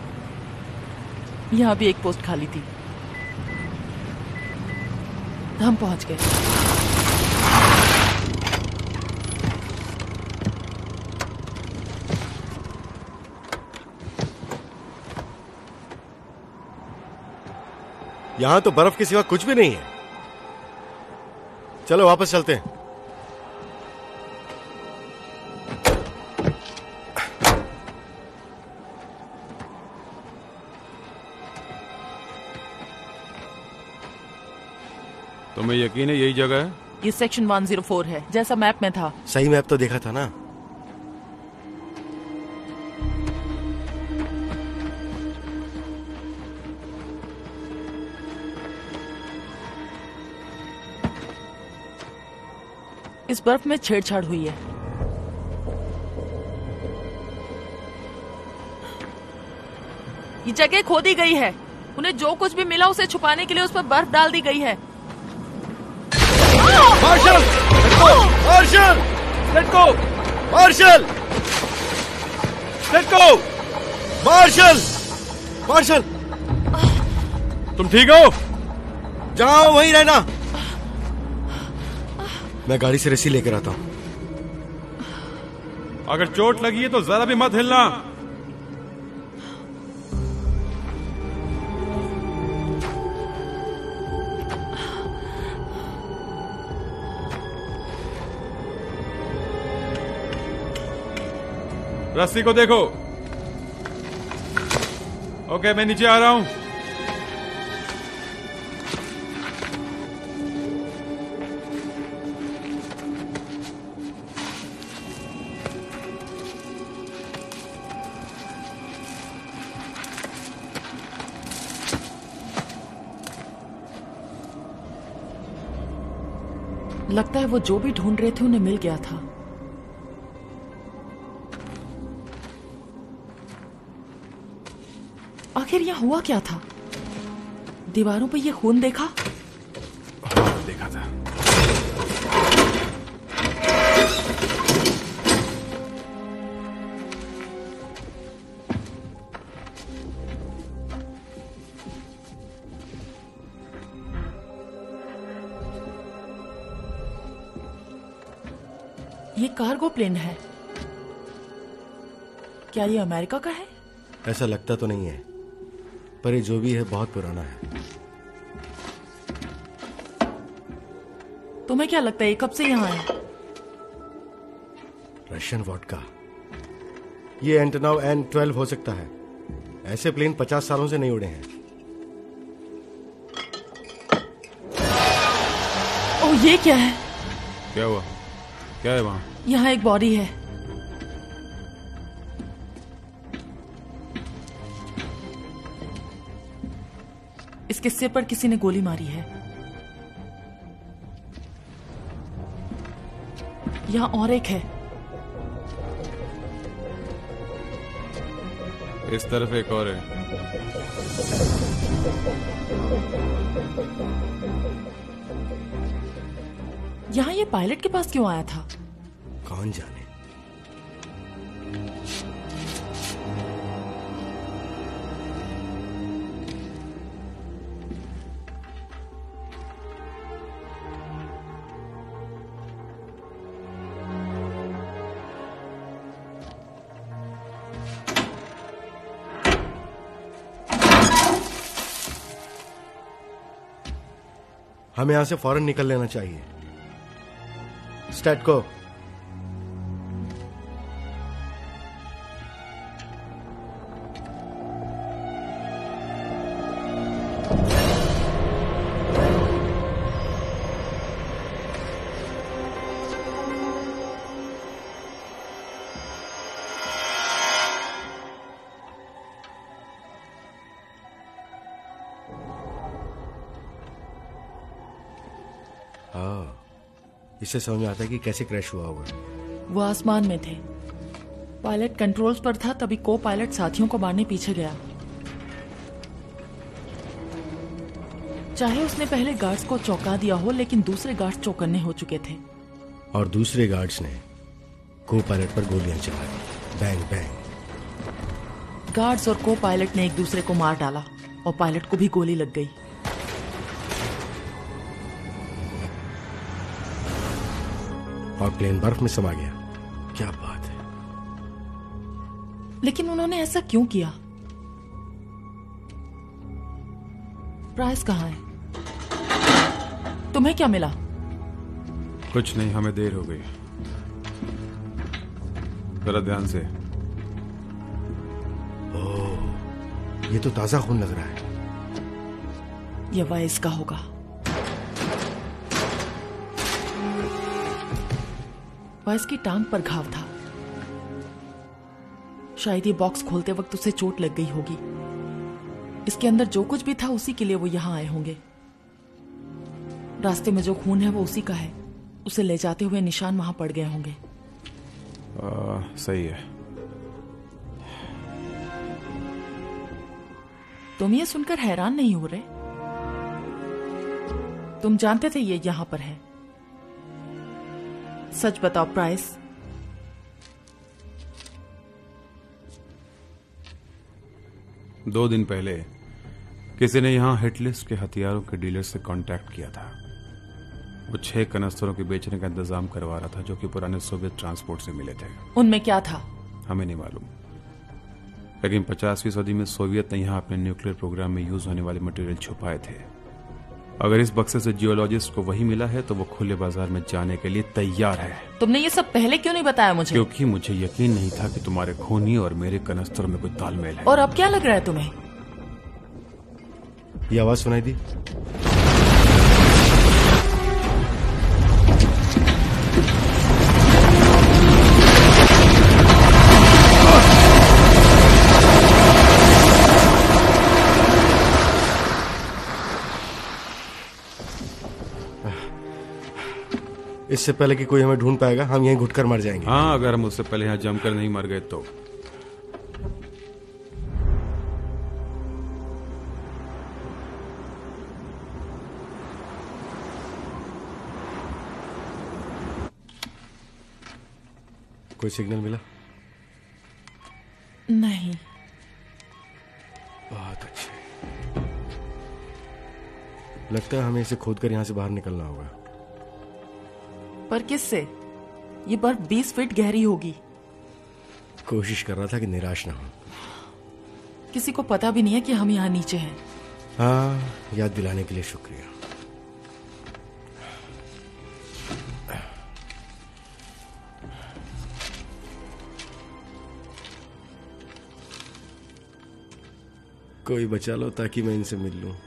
यहाँ भी एक पोस्ट खाली थी। हम पहुंच गए। यहां तो बर्फ के सिवा कुछ भी नहीं है। चलो वापस चलते हैं। तुम्हें यकीन है यही जगह है? ये सेक्शन वन ज़ीरो फोर है, जैसा मैप में था। सही मैप तो देखा था ना। इस बर्फ में छेड़छाड़ हुई है। ये जगह खोदी गई है। उन्हें जो कुछ भी मिला उसे छुपाने के लिए उस पर बर्फ डाल दी गई है। Marshal! Marshal! Let go! Marshal! Let go! Marshal! Marshal! तुम ठीक हो? जाओ वहीं रहना। मैं गाड़ी से रस्सी लेकर आता हूं। अगर चोट लगी है तो जरा भी मत हिलना। रस्सी को देखो। ओके, मैं नीचे आ रहा हूं। लगता है वो जो भी ढूंढ रहे थे उन्हें मिल गया था। आखिर यहाँ हुआ क्या था? दीवारों पे ये खून देखा? हाँ, देखा था। ये कार्गो प्लेन है। क्या ये अमेरिका का है? ऐसा लगता तो नहीं है, पर ये जो भी है बहुत पुराना है। तुम्हें क्या लगता है ये कब से यहाँ है? Russian vodka. ये एंटोनोव एन ट्वेल्व हो सकता है। ऐसे प्लेन पचास सालों से नहीं उड़े हैं। ओह, ये क्या है? क्या हुआ? क्या है वहां? यहाँ एक बॉडी है। इसके सिर पर किसी ने गोली मारी है। यहाँ और एक है। इस तरफ एक और है। यहाँ ये पायलट के पास क्यों आया था? कौन जाने। हमें यहां से फौरन निकल लेना चाहिए। स्टैट को इससे समझ में आता है कि कैसे क्रैश हुआ होगा। वो आसमान में थे, पायलट कंट्रोल्स पर था, तभी को पायलट साथियों को मारने पीछे गया। चाहे उसने पहले गार्ड्स को चौंका दिया हो, लेकिन दूसरे गार्ड्स चौकन्ने हो चुके थे और दूसरे गार्ड्स ने को पायलट पर गोलियां चलाई। Bang bang. गार्ड्स और को पायलट ने एक दूसरे को मार डाला और पायलट को भी गोली लग गई। और प्लेन बर्फ में समा गया। क्या बात है। लेकिन उन्होंने ऐसा क्यों किया? प्राइस कहाँ है? तुम्हें क्या मिला? कुछ नहीं, हमें देर हो गई। जरा ध्यान से। ओह, ये तो ताजा खून लग रहा है। ये वाइस का होगा। वाइस की टांग पर घाव था। शायद ये बॉक्स खोलते वक्त उसे चोट लग गई होगी। इसके अंदर जो कुछ भी था उसी के लिए वो यहां आए होंगे। रास्ते में जो खून है वो उसी का है। उसे ले जाते हुए निशान वहां पड़ गए होंगे। आ, सही है। तुम ये सुनकर हैरान नहीं हो रहे? तुम जानते थे ये यहां पर है। सच बताओ प्राइस। दो दिन पहले किसी ने यहां हिटलिस्ट के हथियारों के डीलर से कांटेक्ट किया था। वो छह कनस्तरों के बेचने का इंतजाम करवा रहा था, जो कि पुराने सोवियत ट्रांसपोर्ट से मिले थे। उनमें क्या था? हमें नहीं मालूम, लेकिन पचासवीं सदी में सोवियत ने यहां अपने न्यूक्लियर प्रोग्राम में यूज होने वाले मटेरियल छुपाए थे। अगर इस बक्से से जियोलॉजिस्ट को वही मिला है तो वो खुले बाजार में जाने के लिए तैयार है। तुमने ये सब पहले क्यों नहीं बताया मुझे? क्योंकि मुझे यकीन नहीं था कि तुम्हारे खूनी और मेरे कनस्तरों में कोई तालमेल है। और अब क्या लग रहा है तुम्हें? ये आवाज सुनाई दी? इससे पहले कि कोई हमें ढूंढ पाएगा, हम यहीं घुटकर मर जाएंगे। हाँ, अगर हम उससे पहले यहाँ जमकर नहीं मर गए तो। कोई सिग्नल मिला? नहीं। बहुत अच्छे। लगता है हमें इसे खोदकर यहां से बाहर निकलना होगा। पर किससे? ये बर्फ बीस फीट गहरी होगी। कोशिश कर रहा था कि निराश ना हो। किसी को पता भी नहीं है कि हम यहाँ नीचे हैं। हाँ, याद दिलाने के लिए शुक्रिया। कोई बचा लो ताकि मैं इनसे मिल लूं।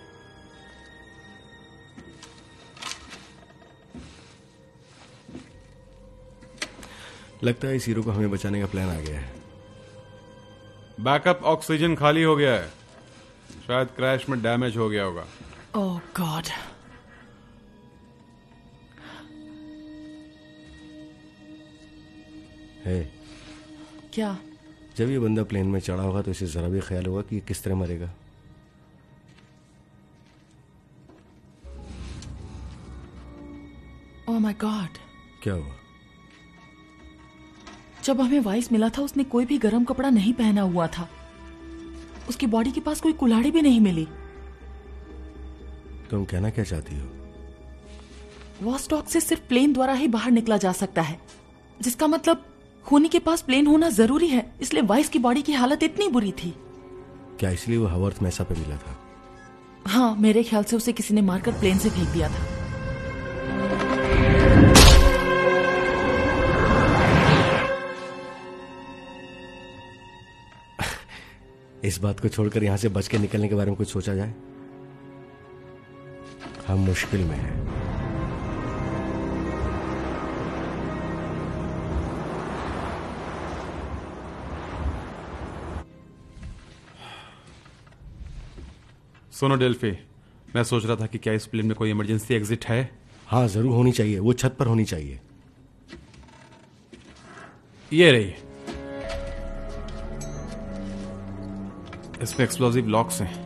लगता है इस हीरो को हमें बचाने का प्लान आ गया है। बैकअप ऑक्सीजन खाली हो गया है। शायद क्रैश में डैमेज हो गया होगा। Oh god. है क्या? जब ये बंदा प्लेन में चढ़ा होगा तो इसे जरा भी ख्याल होगा कि ये किस तरह मरेगा। Oh my god. क्या हुआ? जब हमें वाइस मिला था उसने कोई भी गर्म कपड़ा नहीं पहना हुआ था। उसकी बॉडी के पास कोई कुल्हाड़ी भी नहीं मिली। तुम कहना क्या चाहती हो? वॉस्टॉक से सिर्फ प्लेन द्वारा ही बाहर निकला जा सकता है, जिसका मतलब खूनी के पास प्लेन होना जरूरी है। इसलिए वाइस की बॉडी की हालत इतनी बुरी थी। क्या इसलिए वो हवर्थ मैसा पे मिला था? हाँ, मेरे ख्याल से उसे किसी ने मारकर प्लेन से फेंक दिया था। इस बात को छोड़कर यहां से बच के निकलने के बारे में कुछ सोचा जाए? हम मुश्किल में हैं। सुनो डेल्फी, मैं सोच रहा था कि क्या इस प्लेन में कोई इमरजेंसी एग्जिट है? हाँ जरूर होनी चाहिए, वो छत पर होनी चाहिए। ये रही। इसमें एक्सप्लोसिव लॉक्स हैं।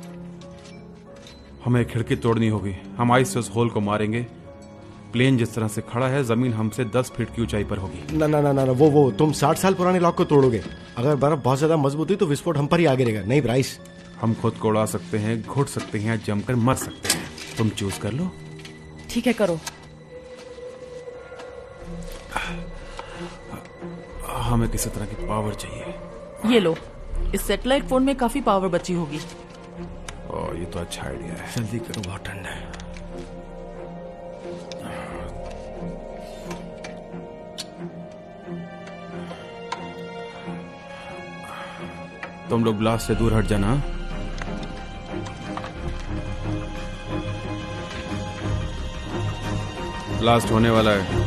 हमें खिड़की तोड़नी होगी। हम आइस से उस होल को मारेंगे। प्लेन जिस तरह से खड़ा है, जमीन हमसे दस फीट की ऊंचाई पर होगी। ना ना ना ना वो वो तुम साठ साल पुराने लॉक को तोड़ोगे। अगर बर्फ बहुत ज्यादा मजबूत हुई तो विस्फोट हम पर ही आ गिरेगा। नहीं ब्राइस, हम खुद को उड़ा सकते हैं, घुट सकते हैं, जमकर मर सकते हैं। तुम चूज कर लो। ठीक है, करो। हमें किसी तरह की पावर चाहिए। ये लो, इस सैटेलाइट फोन में काफी पावर बची होगी। ओह, ये तो अच्छा आइडिया है। जल्दी करो, बहुत ठंडा है। तुम लोग ब्लास्ट से दूर हट जाना। ब्लास्ट होने वाला है।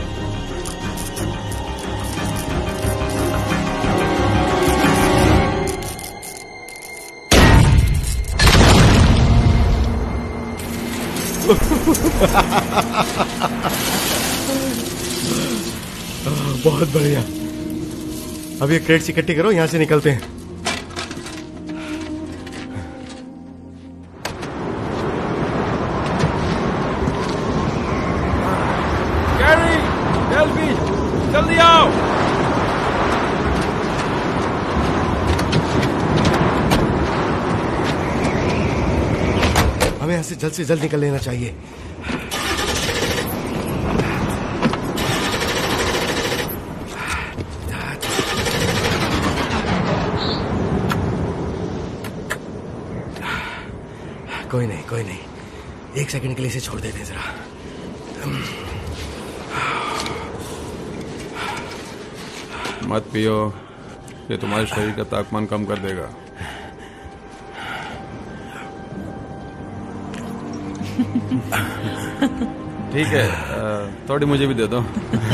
बहुत बढ़िया। अब ये क्रेट्स इकट्ठी करो, यहां से निकलते हैं। गैरी, डेल्फी, जल्दी आओ। हमें यहां से जल्द से जल्द निकल लेना चाहिए। कोई नहीं, कोई नहीं, एक सेकंड के लिए इसे छोड़ देते हैं जरा। मत पियो, ये तुम्हारे शरीर का तापमान कम कर देगा। ठीक है, थोड़ी मुझे भी दे दो।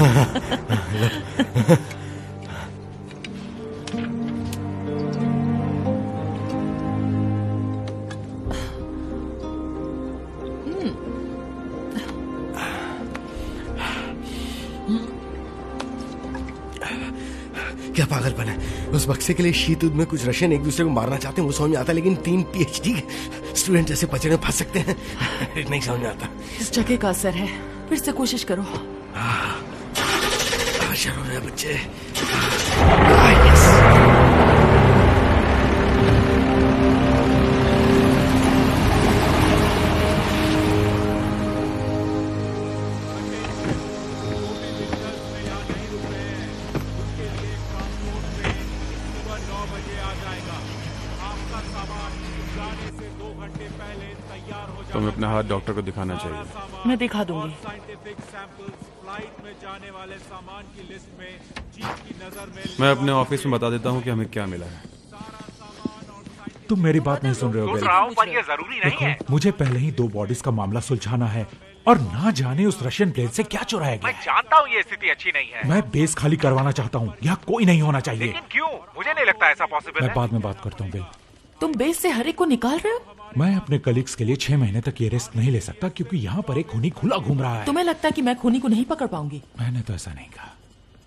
क्या पागलपन है। उस बक्से के लिए शीत युद्ध में कुछ रशियन एक दूसरे को मारना चाहते हैं, वो समझ में आता है, लेकिन तीन पीएचडी स्टूडेंट जैसे पचड़े में फंस सकते हैं। नहीं समझ में आता। इस जगह का असर है। फिर से कोशिश करो। शुरू है बच्चे। तुम्हें अपना हाथ डॉक्टर को दिखाना चाहिए। मैं दिखा दूंगी। मैं अपने ऑफिस में बता देता हूँ कि हमें क्या मिला है। तुम मेरी बात नहीं सुन रहे हो सोच रहा हूं, पर ये जरूरी नहीं है। मुझे पहले ही दो बॉडीज का मामला सुलझाना है और ना जाने उस रशियन प्लेन से क्या चुराया गया। मैं जानता हूँ ये स्थिति अच्छी नहीं है। मैं बेस खाली करवाना चाहता हूँ। यहाँ कोई नहीं होना चाहिए। लेकिन क्यों? मुझे नहीं लगता ऐसा पॉसिबल मैं है। बाद में बात करता हूँ बिल। तुम बेस से हर एक को निकाल रहे हो? मैं अपने कलीग्स के लिए छह महीने तक ये रिस्क नहीं ले सकता क्योंकि यहाँ पर एक खूनी खुला घूम रहा है। तुम्हें लगता है कि मैं खूनी को नहीं पकड़ पाऊंगी? मैंने तो ऐसा नहीं कहा।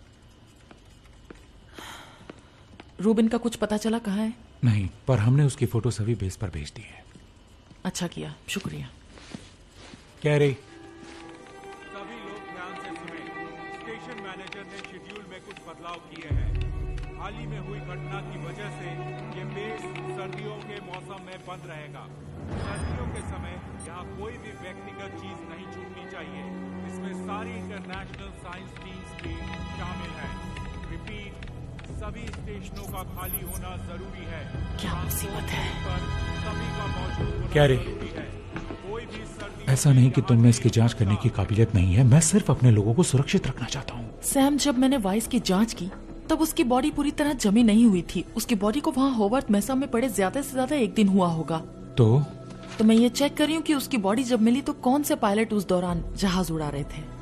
रूबिन का कुछ पता चला कहाँ है? नहीं, पर हमने उसकी फोटो सभी बेस पर भेज दी है। अच्छा किया, शुक्रिया। कैरी, सभी लोग ध्यान से सुने। स्टेशन मैनेजर ने शेड्यूल में कुछ बदलाव किए हैं। हाल ही में हुई घटना की वजह से ये बेस सर्दियों के मौसम में बंद रहेगा। सर्दियों के समय यहाँ कोई भी व्यक्तिगत चीज नहीं छूटनी चाहिए। इसमें सारी इंटरनेशनल साइंस टीम्स भी शामिल हैं। रिपीट, सभी स्टेशनों का खाली होना जरूरी है। क्या मुसीबत है? पर सभी का मौजूद होना कैरी, जरूरी है। कोई भी सर्दी ऐसा नहीं कि तुम में इसकी जांच करने की काबिलियत नहीं है। मैं सिर्फ अपने लोगों को सुरक्षित रखना चाहता हूँ। सैम, जब मैंने वाइस की जांच की तब उसकी बॉडी पूरी तरह जमी नहीं हुई थी। उसकी बॉडी को वहाँ होवर्थ मेसा में पड़े ज्यादा से ज्यादा एक दिन हुआ होगा। तो तो मैं ये चेक कर रही हूँ कि उसकी बॉडी जब मिली तो कौन से पायलट उस दौरान जहाज उड़ा रहे थे।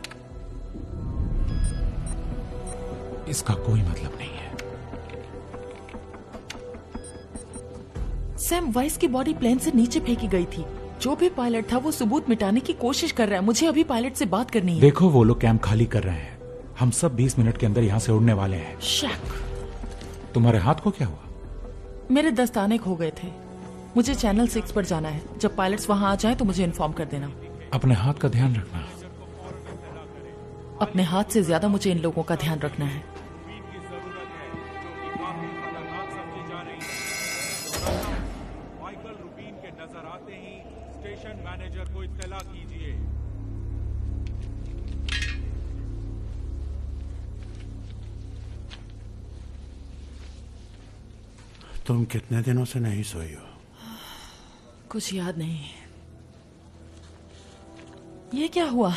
इसका कोई मतलब नहीं है। सैम, वाइस की बॉडी प्लेन से नीचे फेंकी गई थी। जो भी पायलट था वो सबूत मिटाने की कोशिश कर रहा है। मुझे अभी पायलट से बात करनी है। देखो, वो लोग कैंप खाली कर रहे हैं। हम सब बीस मिनट के अंदर यहाँ से उड़ने वाले हैं। शक। तुम्हारे हाथ को क्या हुआ? मेरे दस्ताने खो गए थे। मुझे चैनल सिक्स पर जाना है। जब पायलट्स वहाँ आ जाएं तो मुझे इन्फॉर्म कर देना। अपने हाथ का ध्यान रखना। अपने हाथ से ज्यादा मुझे इन लोगों का ध्यान रखना है। की जरूरत है, जो कि काफी खतरनाक समझी जा रही है। माइकल रूबीन के नजर आते ही स्टेशन मैनेजर को इत्तला कीजिए। तुम कितने दिनों से नहीं सोई हो? कुछ याद नहीं। ये क्या हुआ?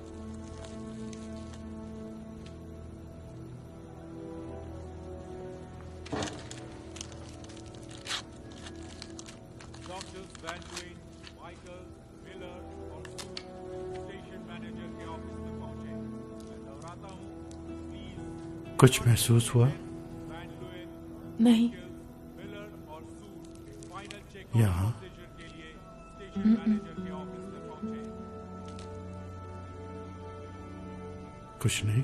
डॉक्टर्स वैनक्विन, माइकल, मिलर और स्टेशन मैनेजर के ऑफिस में पहुंचे। मैं दोहराता हूं, प्लीज। कुछ महसूस हुआ? वैनक्विन, नहीं। मिलर और सू फाइनल चेक यहाँ प्रोसीजर के लिए स्टेशन मैनेजर के ऑफिस में पहुंचे। कुछ नहीं।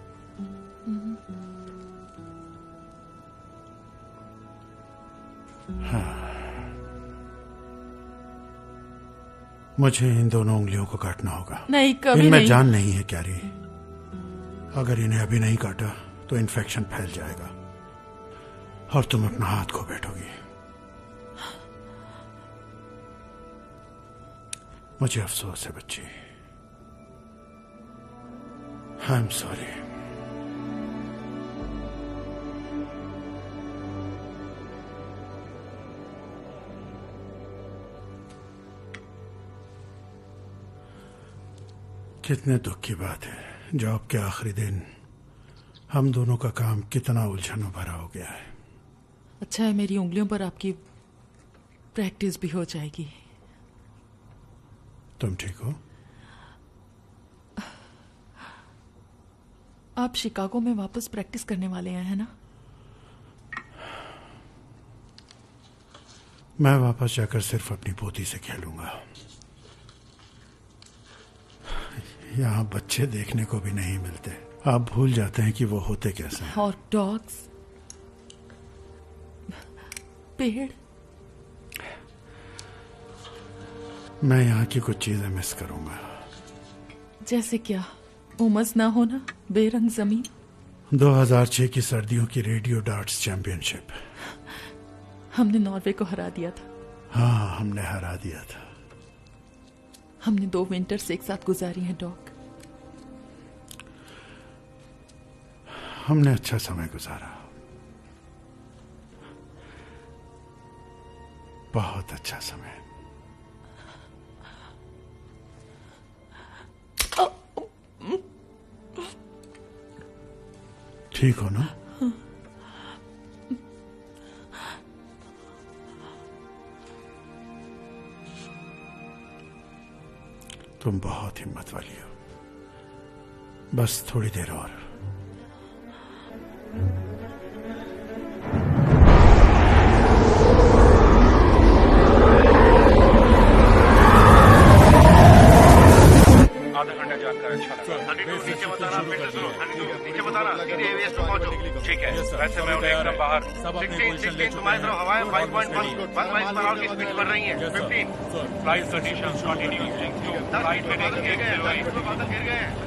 हाँ, मुझे इन दोनों उंगलियों को काटना होगा। नहीं, कभी इनमें नहीं। जान नहीं है कैरी। अगर इन्हें अभी नहीं काटा तो इन्फेक्शन फैल जाएगा और तुम अपना हाथ खो बैठोगी। मुझे अफसोस है बच्ची। I am sorry. कितने दुख की बात है, जॉब के आखिरी दिन हम दोनों का काम कितना उलझनों भरा हो गया है। अच्छा है मेरी उंगलियों पर आपकी प्रैक्टिस भी हो जाएगी। तुम ठीक हो? आप शिकागो में वापस प्रैक्टिस करने वाले हैं, है ना? मैं वापस जाकर सिर्फ अपनी पोती से खेलूंगा। यहाँ बच्चे देखने को भी नहीं मिलते। आप भूल जाते हैं कि वो होते कैसे हैं। और डॉग्स, पेड़। मैं यहाँ की कुछ चीजें मिस करूंगा। जैसे क्या? उमस ना होना, बेरंग जमीन। दो हज़ार छह की सर्दियों की रेडियो डार्ट्स चैंपियनशिप। हमने नॉर्वे को हरा दिया था। हाँ, हमने हरा दिया था। हमने दो विंटर्स एक साथ गुजारी हैं डॉग। हमने अच्छा समय गुजारा, बहुत अच्छा समय। ठीक हो ना? तुम बहुत हिम्मत वाली हो। बस थोड़ी देर और। एवीएस पे पहुंचो। ठीक है, वैसे मैं उन्हें एकदम बाहर सिक्सटीन सिक्सटीन तुम्हारी तरफ हवाएं five point one one mile per hour की स्पीड बढ़ रही है। Fifteen flight conditions continue. Flight बादल गिर गए हैं, बादल गिर गए हैं।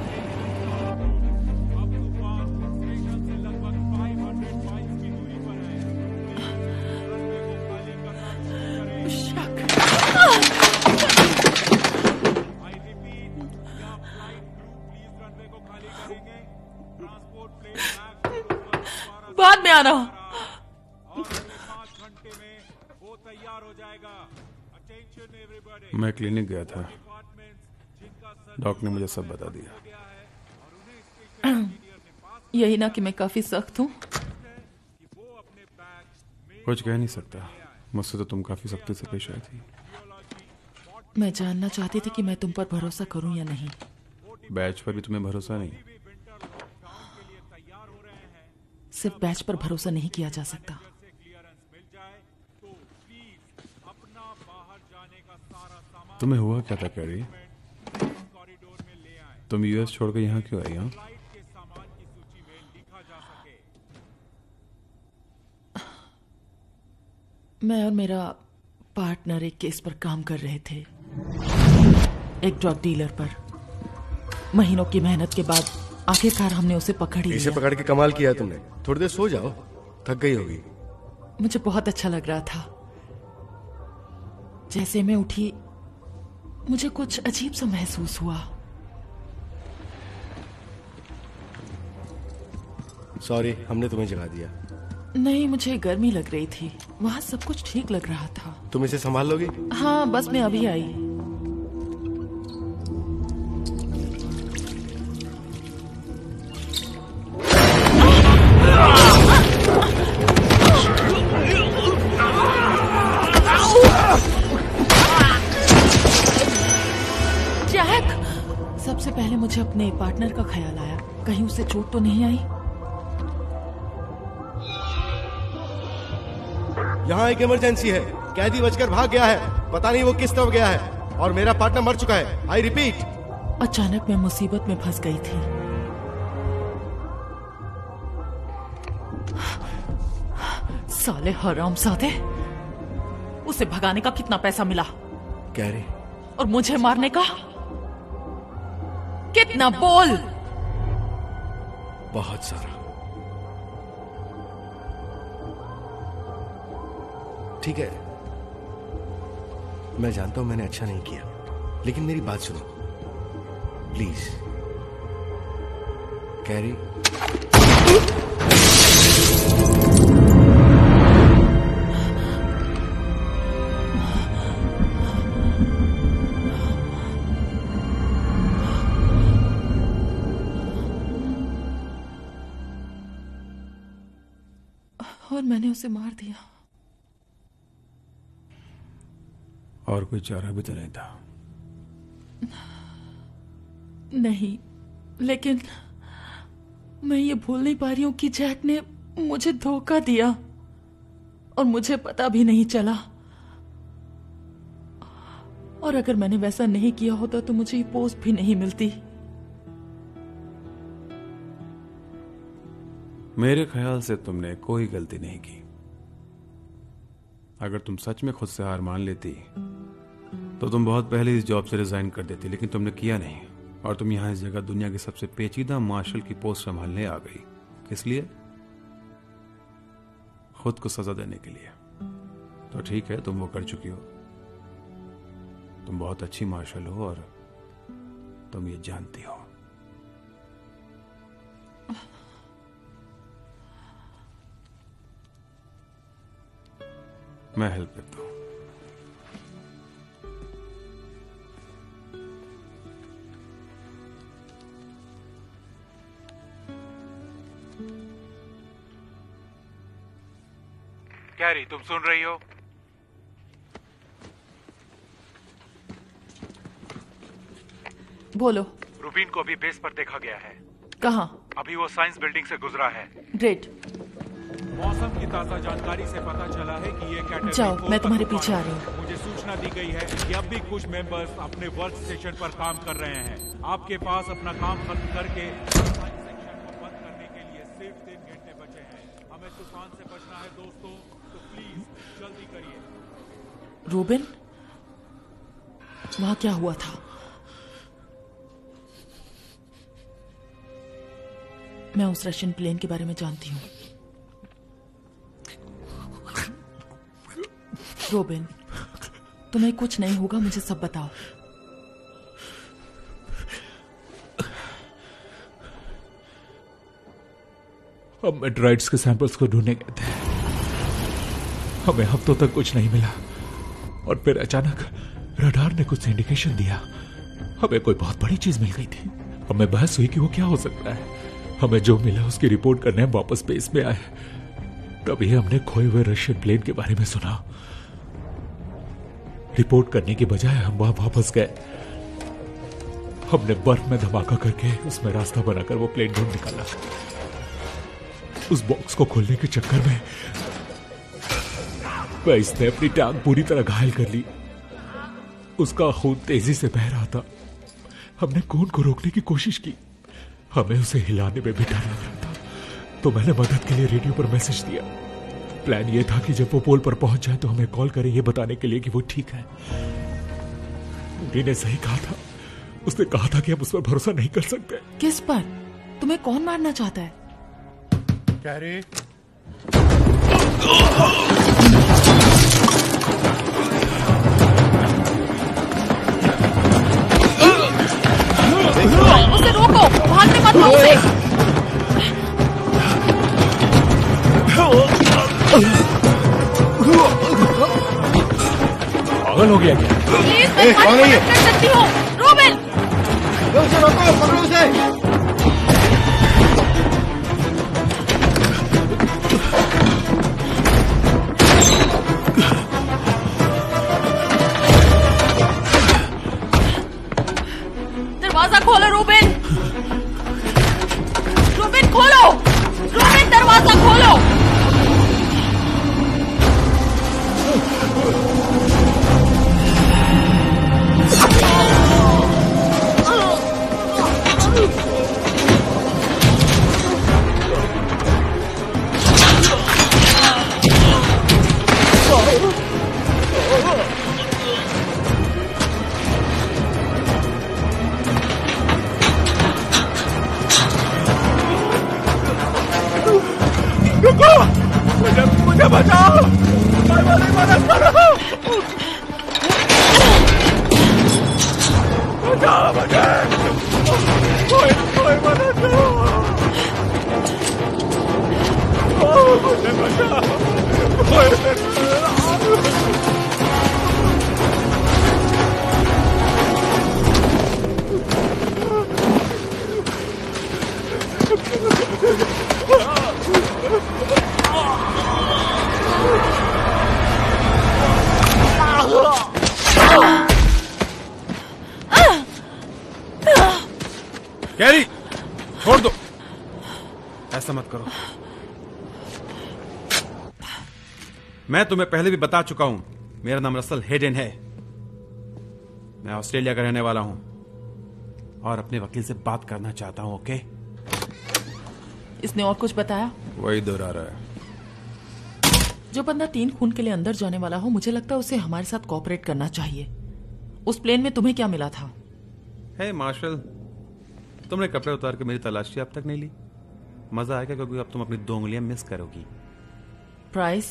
बाद में आना। मैं क्लिनिक गया था, डॉक्टर ने मुझे सब बता दिया। यही ना कि मैं काफी सख्त हूँ। कुछ कह नहीं सकता, मुझसे तो तुम काफी सख्ती से पेश आई थी। मैं जानना चाहती थी कि मैं तुम पर भरोसा करूं या नहीं। बैच पर भी तुम्हें भरोसा नहीं? सिर्फ बैच पर भरोसा नहीं किया जा सकता। तुम्हें हुआ क्या था कैरी? तुम यूएस छोड़कर यहाँ क्यों आई? हाँ, मैं और मेरा पार्टनर एक केस पर काम कर रहे थे, एक ड्रग डीलर पर। महीनों की मेहनत के बाद आखिरकार हमने उसे पकड़ लिया। इसे पकड़ के कमाल किया तुमने। थोड़ी देर सो जाओ, थक गई होगी। मुझे बहुत अच्छा लग रहा था। जैसे मैं उठी मुझे कुछ अजीब सा महसूस हुआ। सॉरी, हमने तुम्हें जगा दिया। नहीं, मुझे गर्मी लग रही थी। वहाँ सब कुछ ठीक लग रहा था। तुम इसे संभाल लोगी? हाँ, बस मैं अभी आई। जैक! सबसे पहले मुझे अपने पार्टनर का ख्याल आया, कहीं उसे चोट तो नहीं आई। यहाँ एक इमरजेंसी है, कैदी बचकर भाग गया है। पता नहीं वो किस तरफ गया है, और मेरा पार्टनर मर चुका है। I repeat. अचानक मैं मुसीबत में फंस गई थी। साले हरामजादे! उसे भगाने का कितना पैसा मिला? कैरी। और मुझे मारने का कितना? बोल। बहुत सारा। ठीक है, मैं जानता हूं मैंने अच्छा नहीं किया, लेकिन मेरी बात सुनो प्लीज। कैरी, और मैंने उसे मार दिया। और कोई चारा भी तो नहीं था? नहीं, लेकिन मैं ये भूल नहीं पा रही हूं कि जैक ने मुझे धोखा दिया और मुझे पता भी नहीं चला। और अगर मैंने वैसा नहीं किया होता तो मुझे ये पोस्ट भी नहीं मिलती। मेरे ख्याल से तुमने कोई गलती नहीं की। अगर तुम सच में खुद से हार मान लेती तो तुम बहुत पहले इस जॉब से रिजाइन कर देती, लेकिन तुमने किया नहीं और तुम यहां इस जगह दुनिया की सबसे पेचीदा मार्शल की पोस्ट संभालने आ गई। किस लिए? खुद को सजा देने के लिए। तो ठीक है, तुम वो कर चुकी हो। तुम बहुत अच्छी मार्शल हो और तुम ये जानती हो। मैं हेल्प करता हूं। कैरी, तुम सुन रही हो? बोलो। रूबीन को अभी बेस पर देखा गया है। कहाँ? अभी वो साइंस बिल्डिंग से गुजरा है। ग्रेट। मौसम की ताजा जानकारी से पता चला है कि ये कैटेगरी जाओ, मैं तुम्हारे पीछे आ रही हूँ। मुझे सूचना दी गई है कि अब भी कुछ मेंबर्स अपने वर्क स्टेशन पर काम कर रहे हैं। आपके पास अपना काम खत्म करके सेक्शन को बंद करने के लिए सिर्फ घंटे बचे हैं। हमें तूफान से बचना है दोस्तों, तो प्लीज जल्दी करिए। रोबिन, वहां क्या हुआ था? मैं उस रशियन प्लेन के बारे में जानती हूँ। रोबिन, तुम्हें कुछ नहीं होगा, मुझे सब बताओ। हम मेट्राइड्स के सैंपल्स को ढूंढने गए थे। हमें हफ्तों तक कुछ नहीं मिला और फिर अचानक रडार ने कुछ इंडिकेशन दिया। हमें कोई बहुत बड़ी चीज मिल गई थी। हमें बहस हुई कि वो क्या हो सकता है। हमें जो मिला उसकी रिपोर्ट करने हम वापस बेस में आए। तभी हमने खोए हुए रशियन प्लेन के बारे में सुना। रिपोर्ट करने के बजाय हम वहां वापस गए। हमने बर्फ में धमाका करके उसमें रास्ता बनाकर वो प्लेन ढूंढ निकाला। उस बॉक्स को खोलने के चक्कर में वह इसने अपनी टांग पूरी तरह घायल कर ली। उसका खून तेजी से बह रहा था। हमने खून को रोकने की कोशिश की। हमें उसे हिलाने में भी डर लग रहा था, तो मैंने मदद के लिए रेडियो पर मैसेज दिया। प्लान ये था कि जब वो पोल पर पहुंच जाए तो हमें कॉल करें, ये बताने के लिए कि वो ठीक है। ने सही कहा था। उसने कहा था कि हम उस पर भरोसा नहीं कर सकते। किस पर? तुम्हें कौन मारना चाहता है? कैरी, उसे रोको, भागने मत दो उसे। पागल हो गया क्या? प्लीज, मैं तुम्हारी मदद कर सकती हूँ। रोबिन, उसे रोको, पकड़ो उसे। दरवाजा खोलो रोबिन। रोबिन खोलो। रोबिन, दरवाजा खोलो। रुको, मुझे मुझे बचाओ। मैं मेरी मदद कर रहा हूँ। बचाओ मुझे। कोई कोई मदद करो। मुझे बचाओ। कोई कैरी, छोड़ दो। ऐसा मत करो। मैं तुम्हें पहले भी बता चुका हूं, मेरा नाम रसल हेडन है। मैं ऑस्ट्रेलिया का रहने वाला हूं और अपने वकील से बात करना चाहता हूं। ओके? इसने और कुछ बताया? वही दोहरा रहा है। जो बंदा तीन खून के लिए अंदर जाने वाला हो, मुझे लगता है उसे हमारे साथ कोऑपरेट करना चाहिए। उस प्लेन में तुम्हें क्या मिला था? हे मार्शल, तुमने कपड़े उतार के मेरी तलाशी अब तक नहीं ली। मजा आएगा क्योंकि अब तुम अपनी दो उंगलियां मिस करोगी। प्राइस?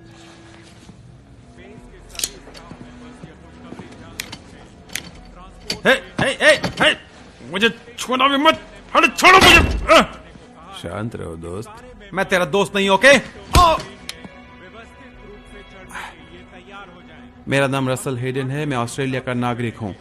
हे, हे, हे, हे, मुझे छूना भी मत। हट, छोड़ो मुझे। शांत रहो दोस्त, मैं तेरा दोस्त नहीं। ओके? मेरा नाम रसल हेडन है। मैं ऑस्ट्रेलिया का नागरिक हूँ।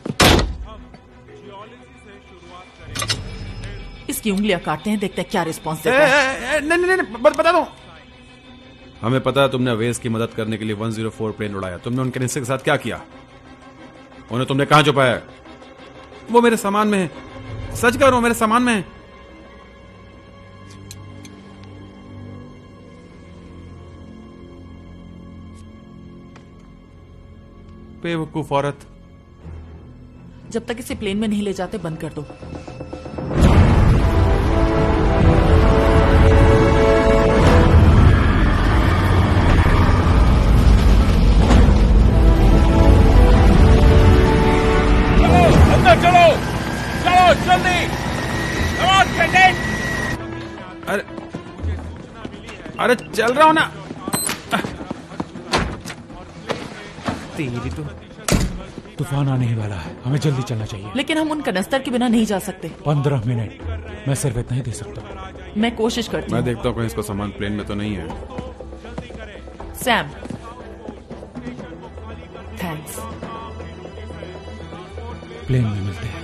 इसकी उंगलियां काटते हैं, देखते हैं क्या रिस्पॉन्स देता है। नहीं नहीं नहीं, बता दो। हमें पता है तुमने अवेज की मदद करने के लिए एक सौ चार प्लेन उड़ाया। तुमने उनके हिस्से के साथ क्या किया? उन्हें तुमने कहां छुपाया? वो मेरे सामान में है। सच कह रहा हूं, मेरे सामान में है। बेवकूफ औरत। जब तक इसे प्लेन में नहीं ले जाते, बंद कर दो। अरे चल रहा हूं ना। तेरी तो तूफान आने ही वाला है, हमें जल्दी चलना चाहिए। लेकिन हम उन कनस्तर के बिना नहीं जा सकते। पंद्रह मिनट, मैं सिर्फ इतना ही दे सकता। मैं कोशिश करती मैं हूँ। देखता हूँ कहीं इसका सामान प्लेन में तो नहीं है। Sam, thanks. प्लेन में मिलते हैं।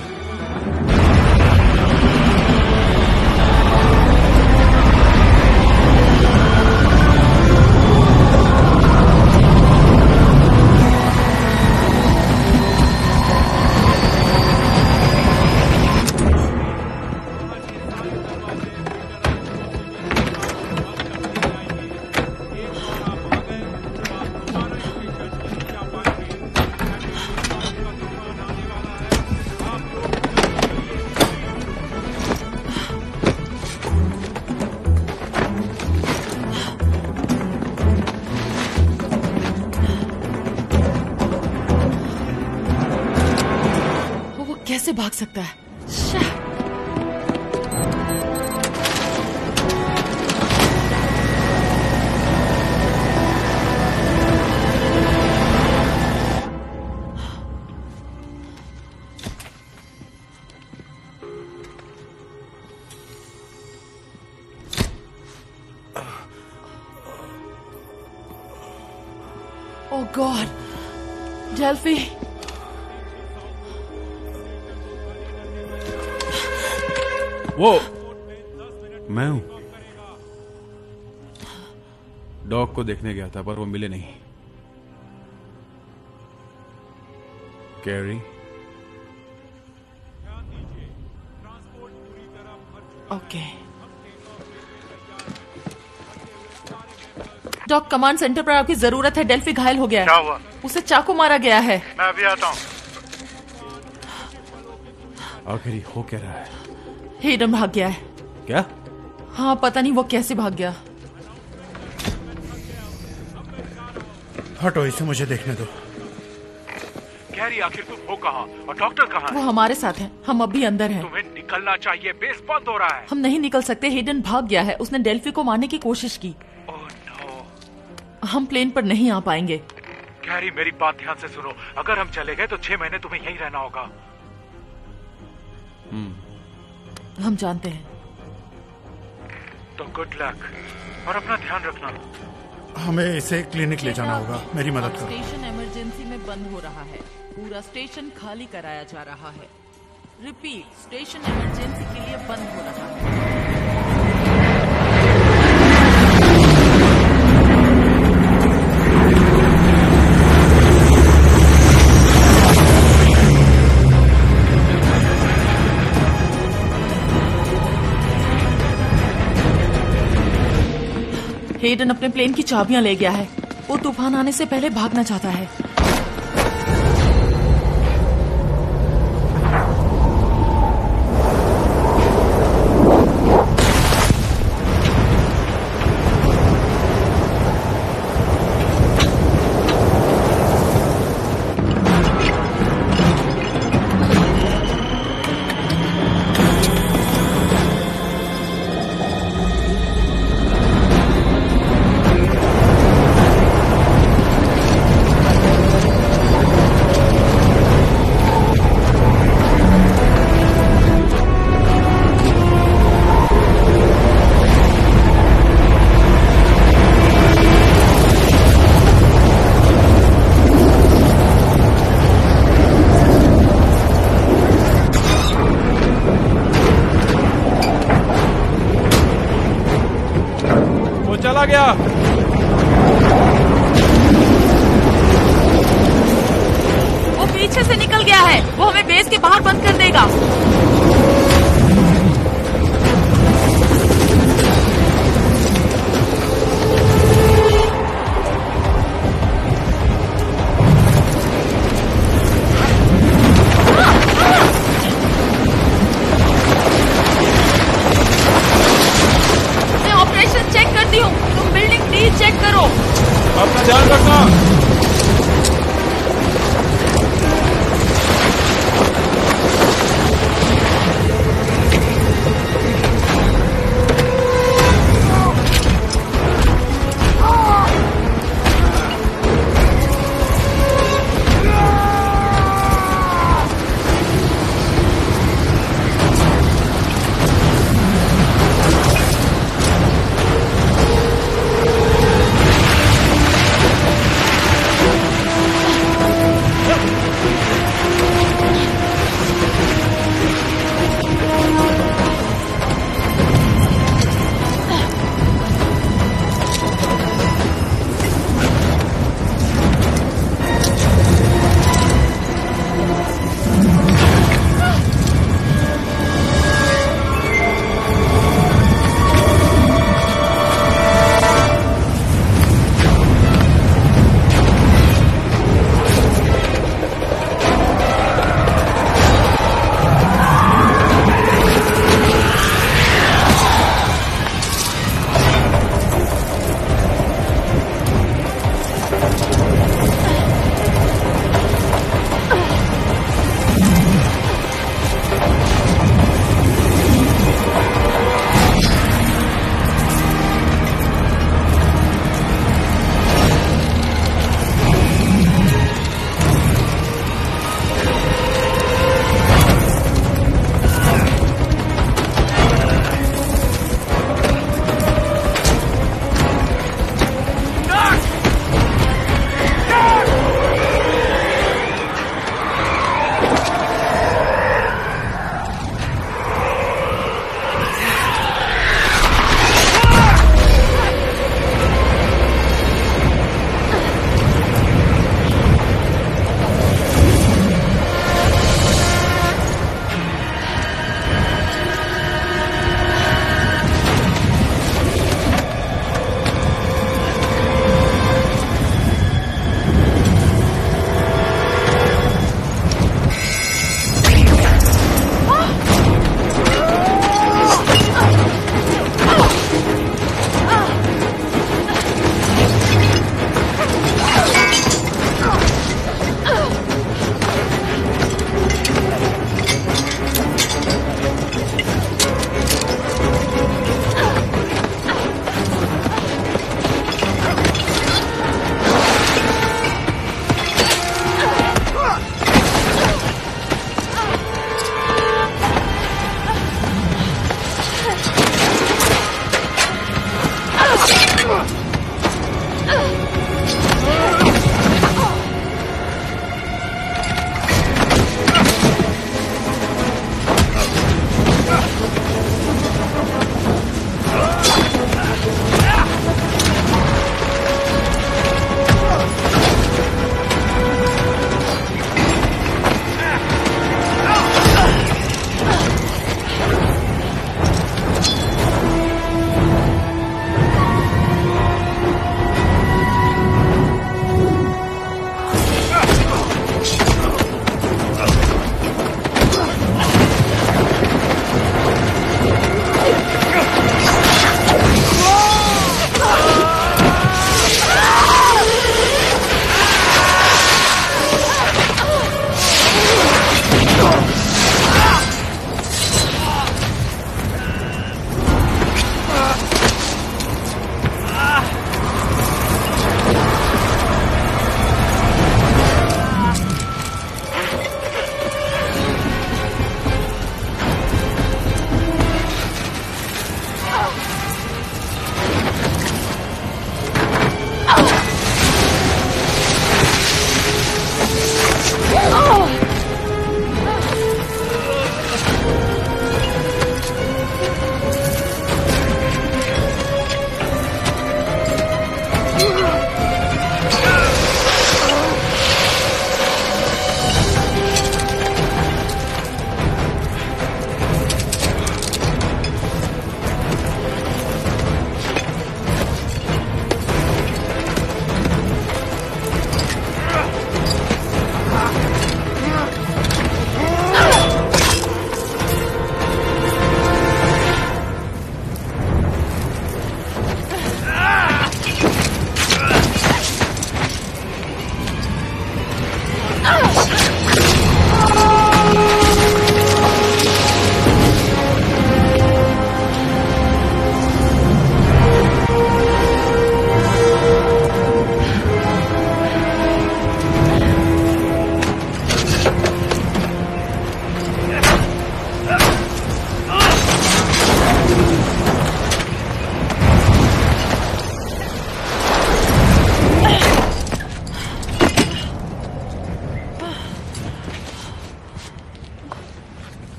कैसे भाग सकता है? Oh God, Delphi. वो मैं हूं। डॉग को देखने गया था पर वो मिले नहीं। Carrie. Okay. Dog, command center पर आपकी जरूरत है। डेल्फी घायल हो गया है। क्या हुआ? उसे चाकू मारा गया है। मैं अभी आता हूँ। आखिर हो क्या रहा है? हेडन भाग गया है। क्या? हाँ, पता नहीं वो कैसे भाग गया। हटो, इसे मुझे देखने दो। कैरी, आखिर तुम हो कहाँ और डॉक्टर कहाँ वो है? हमारे साथ हैं। हम अभी अंदर हैं। तुम्हें निकलना चाहिए, बेस बंद हो रहा है। हम नहीं निकल सकते। हेडन भाग गया है। उसने डेल्फी को मारने की कोशिश की। Oh no. हम प्लेन पर नहीं आ पाएंगे। कैरी, मेरी बात ध्यान से सुनो। अगर हम चले गए तो छह महीने तुम्हें यहीं रहना होगा। हम जानते हैं। तो गुड लक और अपना ध्यान रखना। हमें इसे क्लिनिक ले जाना होगा। मेरी मदद करो। स्टेशन इमरजेंसी में बंद हो रहा है। पूरा स्टेशन खाली कराया जा रहा है। रिपीट, स्टेशन इमरजेंसी के लिए बंद हो रहा है। हेडन अपने प्लेन की चाबियां ले गया है। वो तूफान आने से पहले भागना चाहता है। चला गया। वो पीछे से निकल गया है। वो हमें बेस के बाहर बंद कर देगा। चेक करो। अपना ध्यान रखना।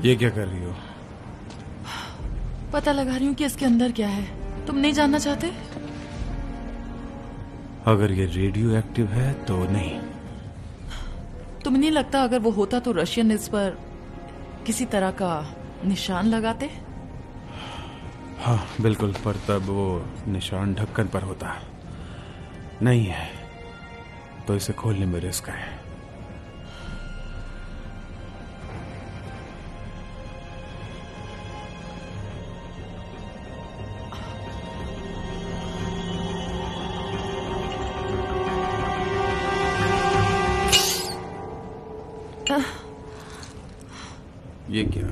ये क्या कर रही हो? पता लगा रही हूँ कि इसके अंदर क्या है। तुम नहीं जानना चाहते? अगर ये रेडियो एक्टिव है तो नहीं। तुम्हें नहीं लगता अगर वो होता तो रशियन इस पर किसी तरह का निशान लगाते? हाँ बिल्कुल, पर तब वो निशान ढक्कन पर होता। नहीं है तो इसे खोलने में रिस्क है। ये क्या?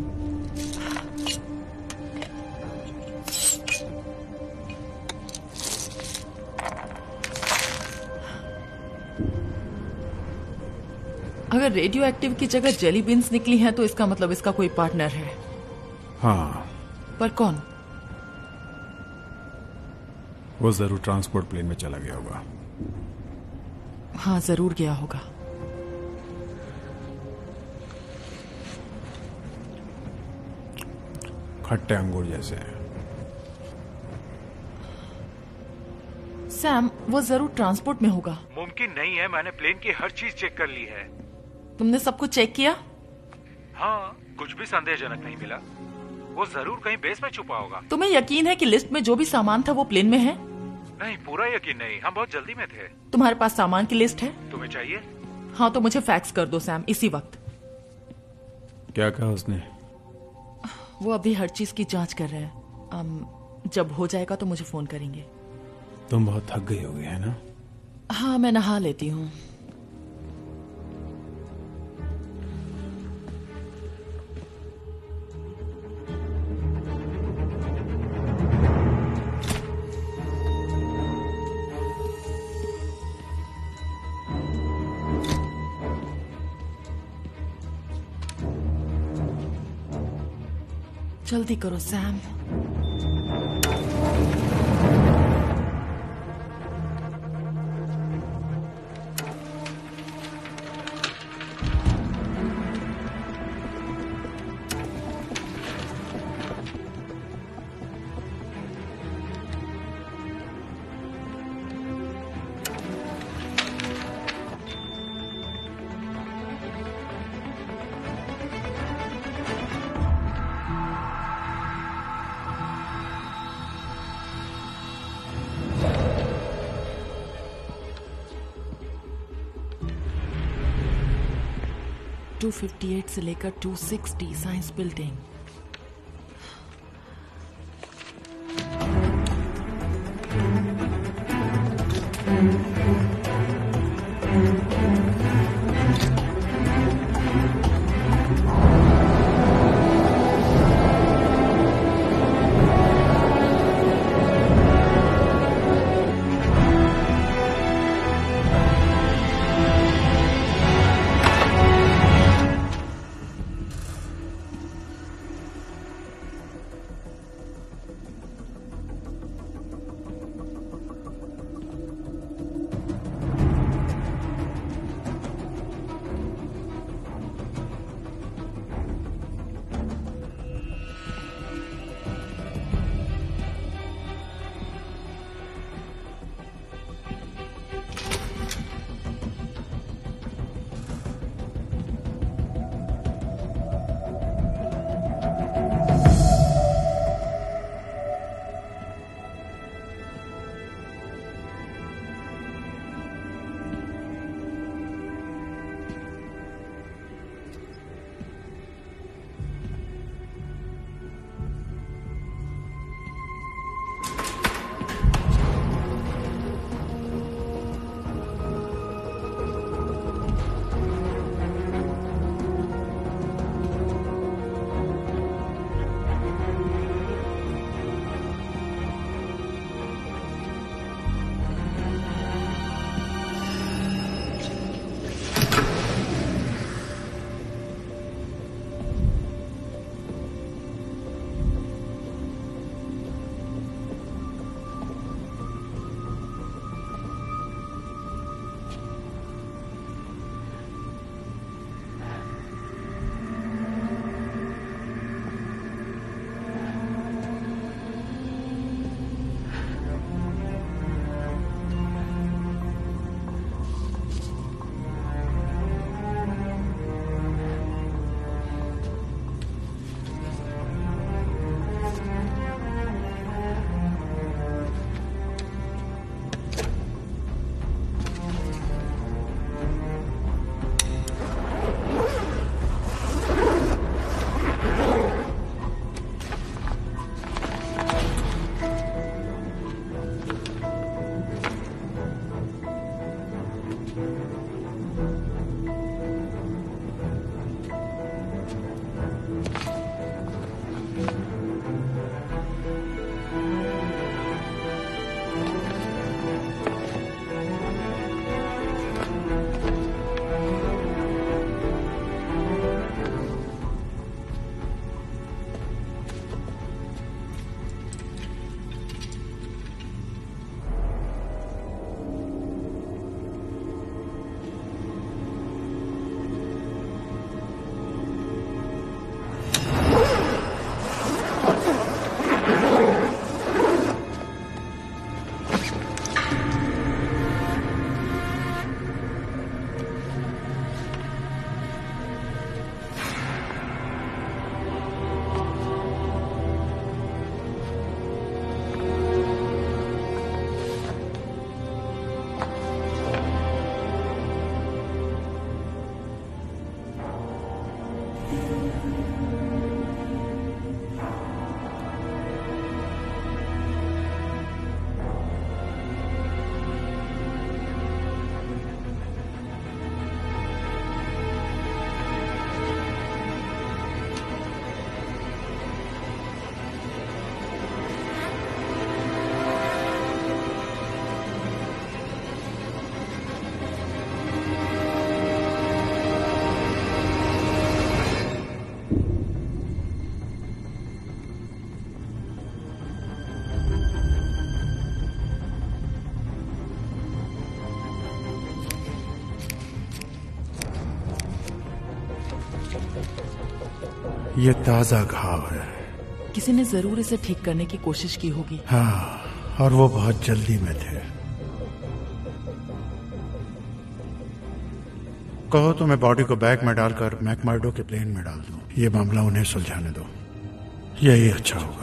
अगर रेडियो एक्टिव की जगह जेली बीन्स निकली हैं तो इसका मतलब इसका कोई पार्टनर है। हाँ। पर कौन? वो जरूर ट्रांसपोर्ट प्लेन में चला गया होगा। हाँ जरूर गया होगा। खट्टे अंगूर जैसे हैं। सैम, वो जरूर ट्रांसपोर्ट में होगा। मुमकिन नहीं है, मैंने प्लेन की हर चीज चेक कर ली है। तुमने सब कुछ चेक किया? हाँ, कुछ भी संदेहजनक नहीं मिला। वो जरूर कहीं बेस में छुपा होगा। तुम्हें यकीन है कि लिस्ट में जो भी सामान था वो प्लेन में है? नहीं, पूरा यकीन नहीं, हम बहुत जल्दी में थे। तुम्हारे पास सामान की लिस्ट है? तुम्हें चाहिए? हाँ तो मुझे फैक्स कर दो सैम, इसी वक्त। क्या कहा उसने? वो अभी हर चीज की जांच कर रहे हैं। अम, जब हो जाएगा तो मुझे फोन करेंगे। तुम बहुत थक गई होगी है ना? हाँ मैं नहा लेती हूँ। जल्दी करो सैम। टू फिफ्टी एट से लेकर टू सिक्सटी साइंस बिल्डिंग। ये ताजा घाव है। किसी ने जरूर इसे ठीक करने की कोशिश की होगी। हाँ, और वो बहुत जल्दी में थे। कहो तो मैं बॉडी को बैग में डालकर मैकमर्डो के प्लेन में डाल दूं। ये मामला उन्हें सुलझाने दो, यही अच्छा होगा।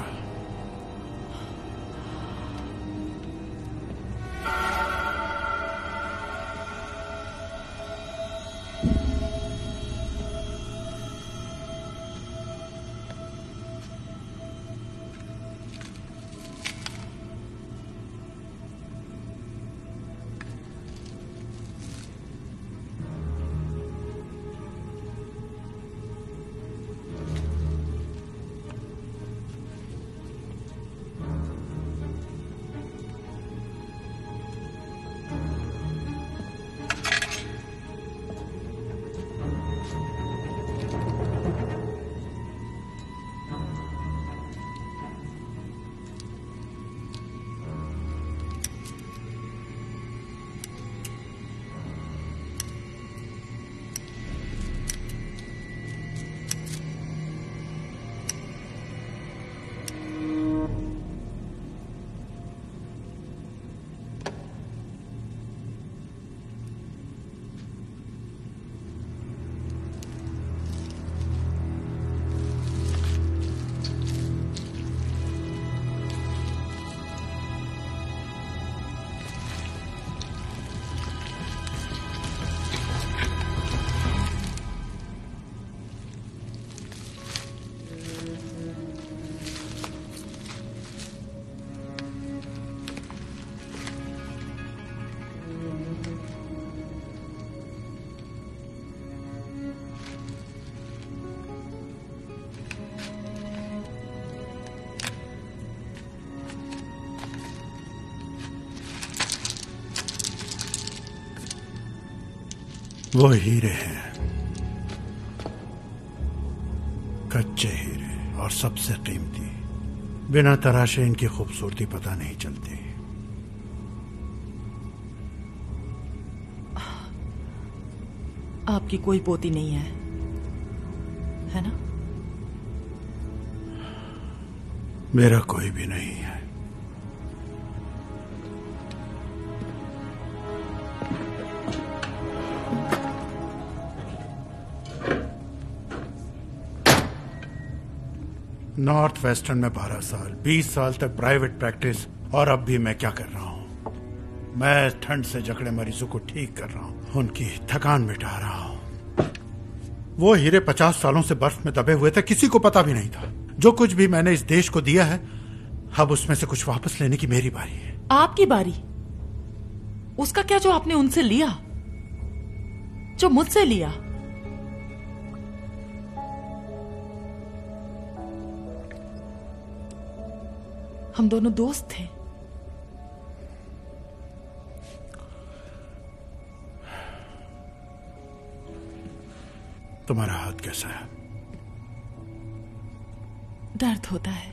वो हीरे हैं, कच्चे हीरे और सबसे कीमती। बिना तराशे इनकी खूबसूरती पता नहीं चलती। आपकी कोई पोती नहीं है, है ना? मेरा कोई भी नहीं है। नॉर्थ वेस्टर्न में बारह साल, बीस साल तक प्राइवेट प्रैक्टिस, और अब भी मैं क्या कर रहा हूँ? मैं ठंड से जकड़े मरीजों को ठीक कर रहा हूँ, उनकी थकान मिटा रहा हूँ। वो हीरे पचास सालों से बर्फ में दबे हुए थे, किसी को पता भी नहीं था। जो कुछ भी मैंने इस देश को दिया है, अब उसमें से कुछ वापस लेने की मेरी बारी है। आपकी बारी? उसका क्या जो आपने उनसे लिया, जो मुझसे लिया? हम दोनों दोस्त थे। तुम्हारा हाथ कैसा है? दर्द होता है।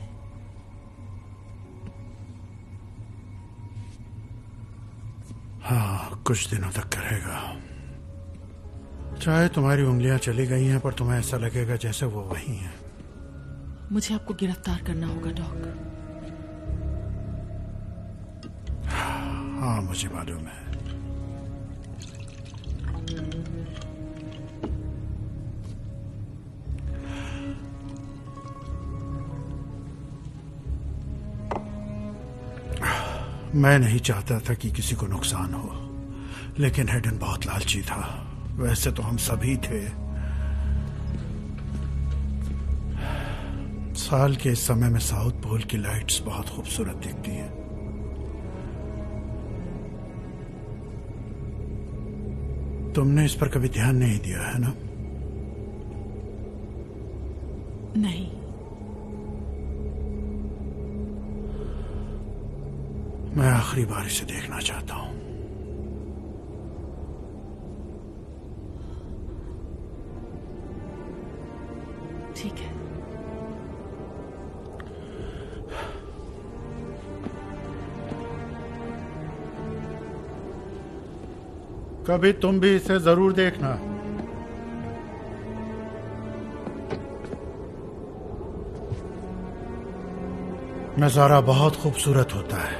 हाँ, कुछ दिनों तक करेगा। चाहे तुम्हारी उंगलियां चली गई हैं, पर तुम्हें ऐसा लगेगा जैसे वो वही हैं। मुझे आपको गिरफ्तार करना होगा, डॉक। हाँ मुझे मालूम है। मैं नहीं चाहता था कि किसी को नुकसान हो, लेकिन हेडन बहुत लालची था। वैसे तो हम सभी थे। साल के इस समय में साउथ पोल की लाइट्स बहुत खूबसूरत दिखती हैं। तुमने इस पर कभी ध्यान नहीं दिया है ना? नहीं। मैं आखिरी बार इसे देखना चाहता हूं। ठीक है। कभी तुम भी इसे जरूर देखना। नजारा बहुत खूबसूरत होता है।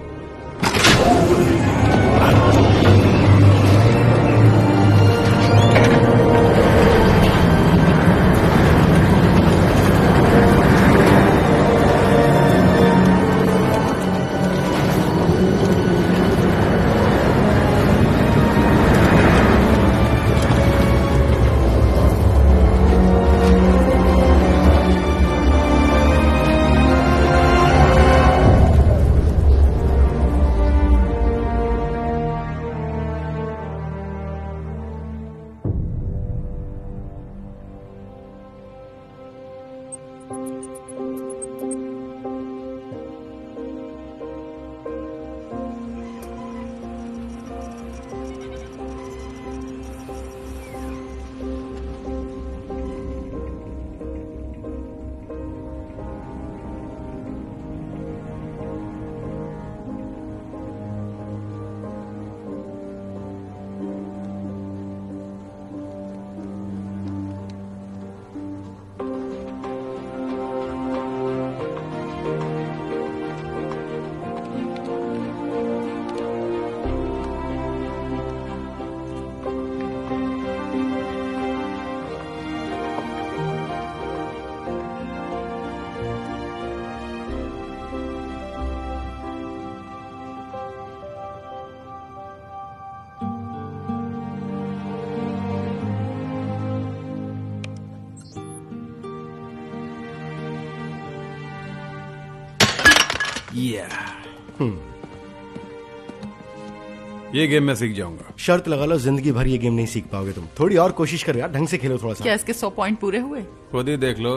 ये गेम मैं सीख जाऊंगा। शर्त लगा लो, जिंदगी भर ये गेम नहीं सीख पाओगे तुम। थोड़ी और कोशिश करो यार, ढंग से खेलो थोड़ा सा। क्या इसके सौ पॉइंट पूरे हुए? खुद ही देख लो।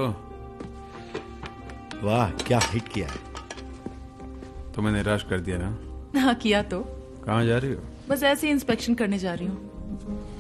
वाह क्या हिट किया है। तुम्हें निराश कर दिया ना? हाँ किया तो। कहाँ जा रही हो? बस ऐसे ही इंस्पेक्शन करने जा रही हूँ।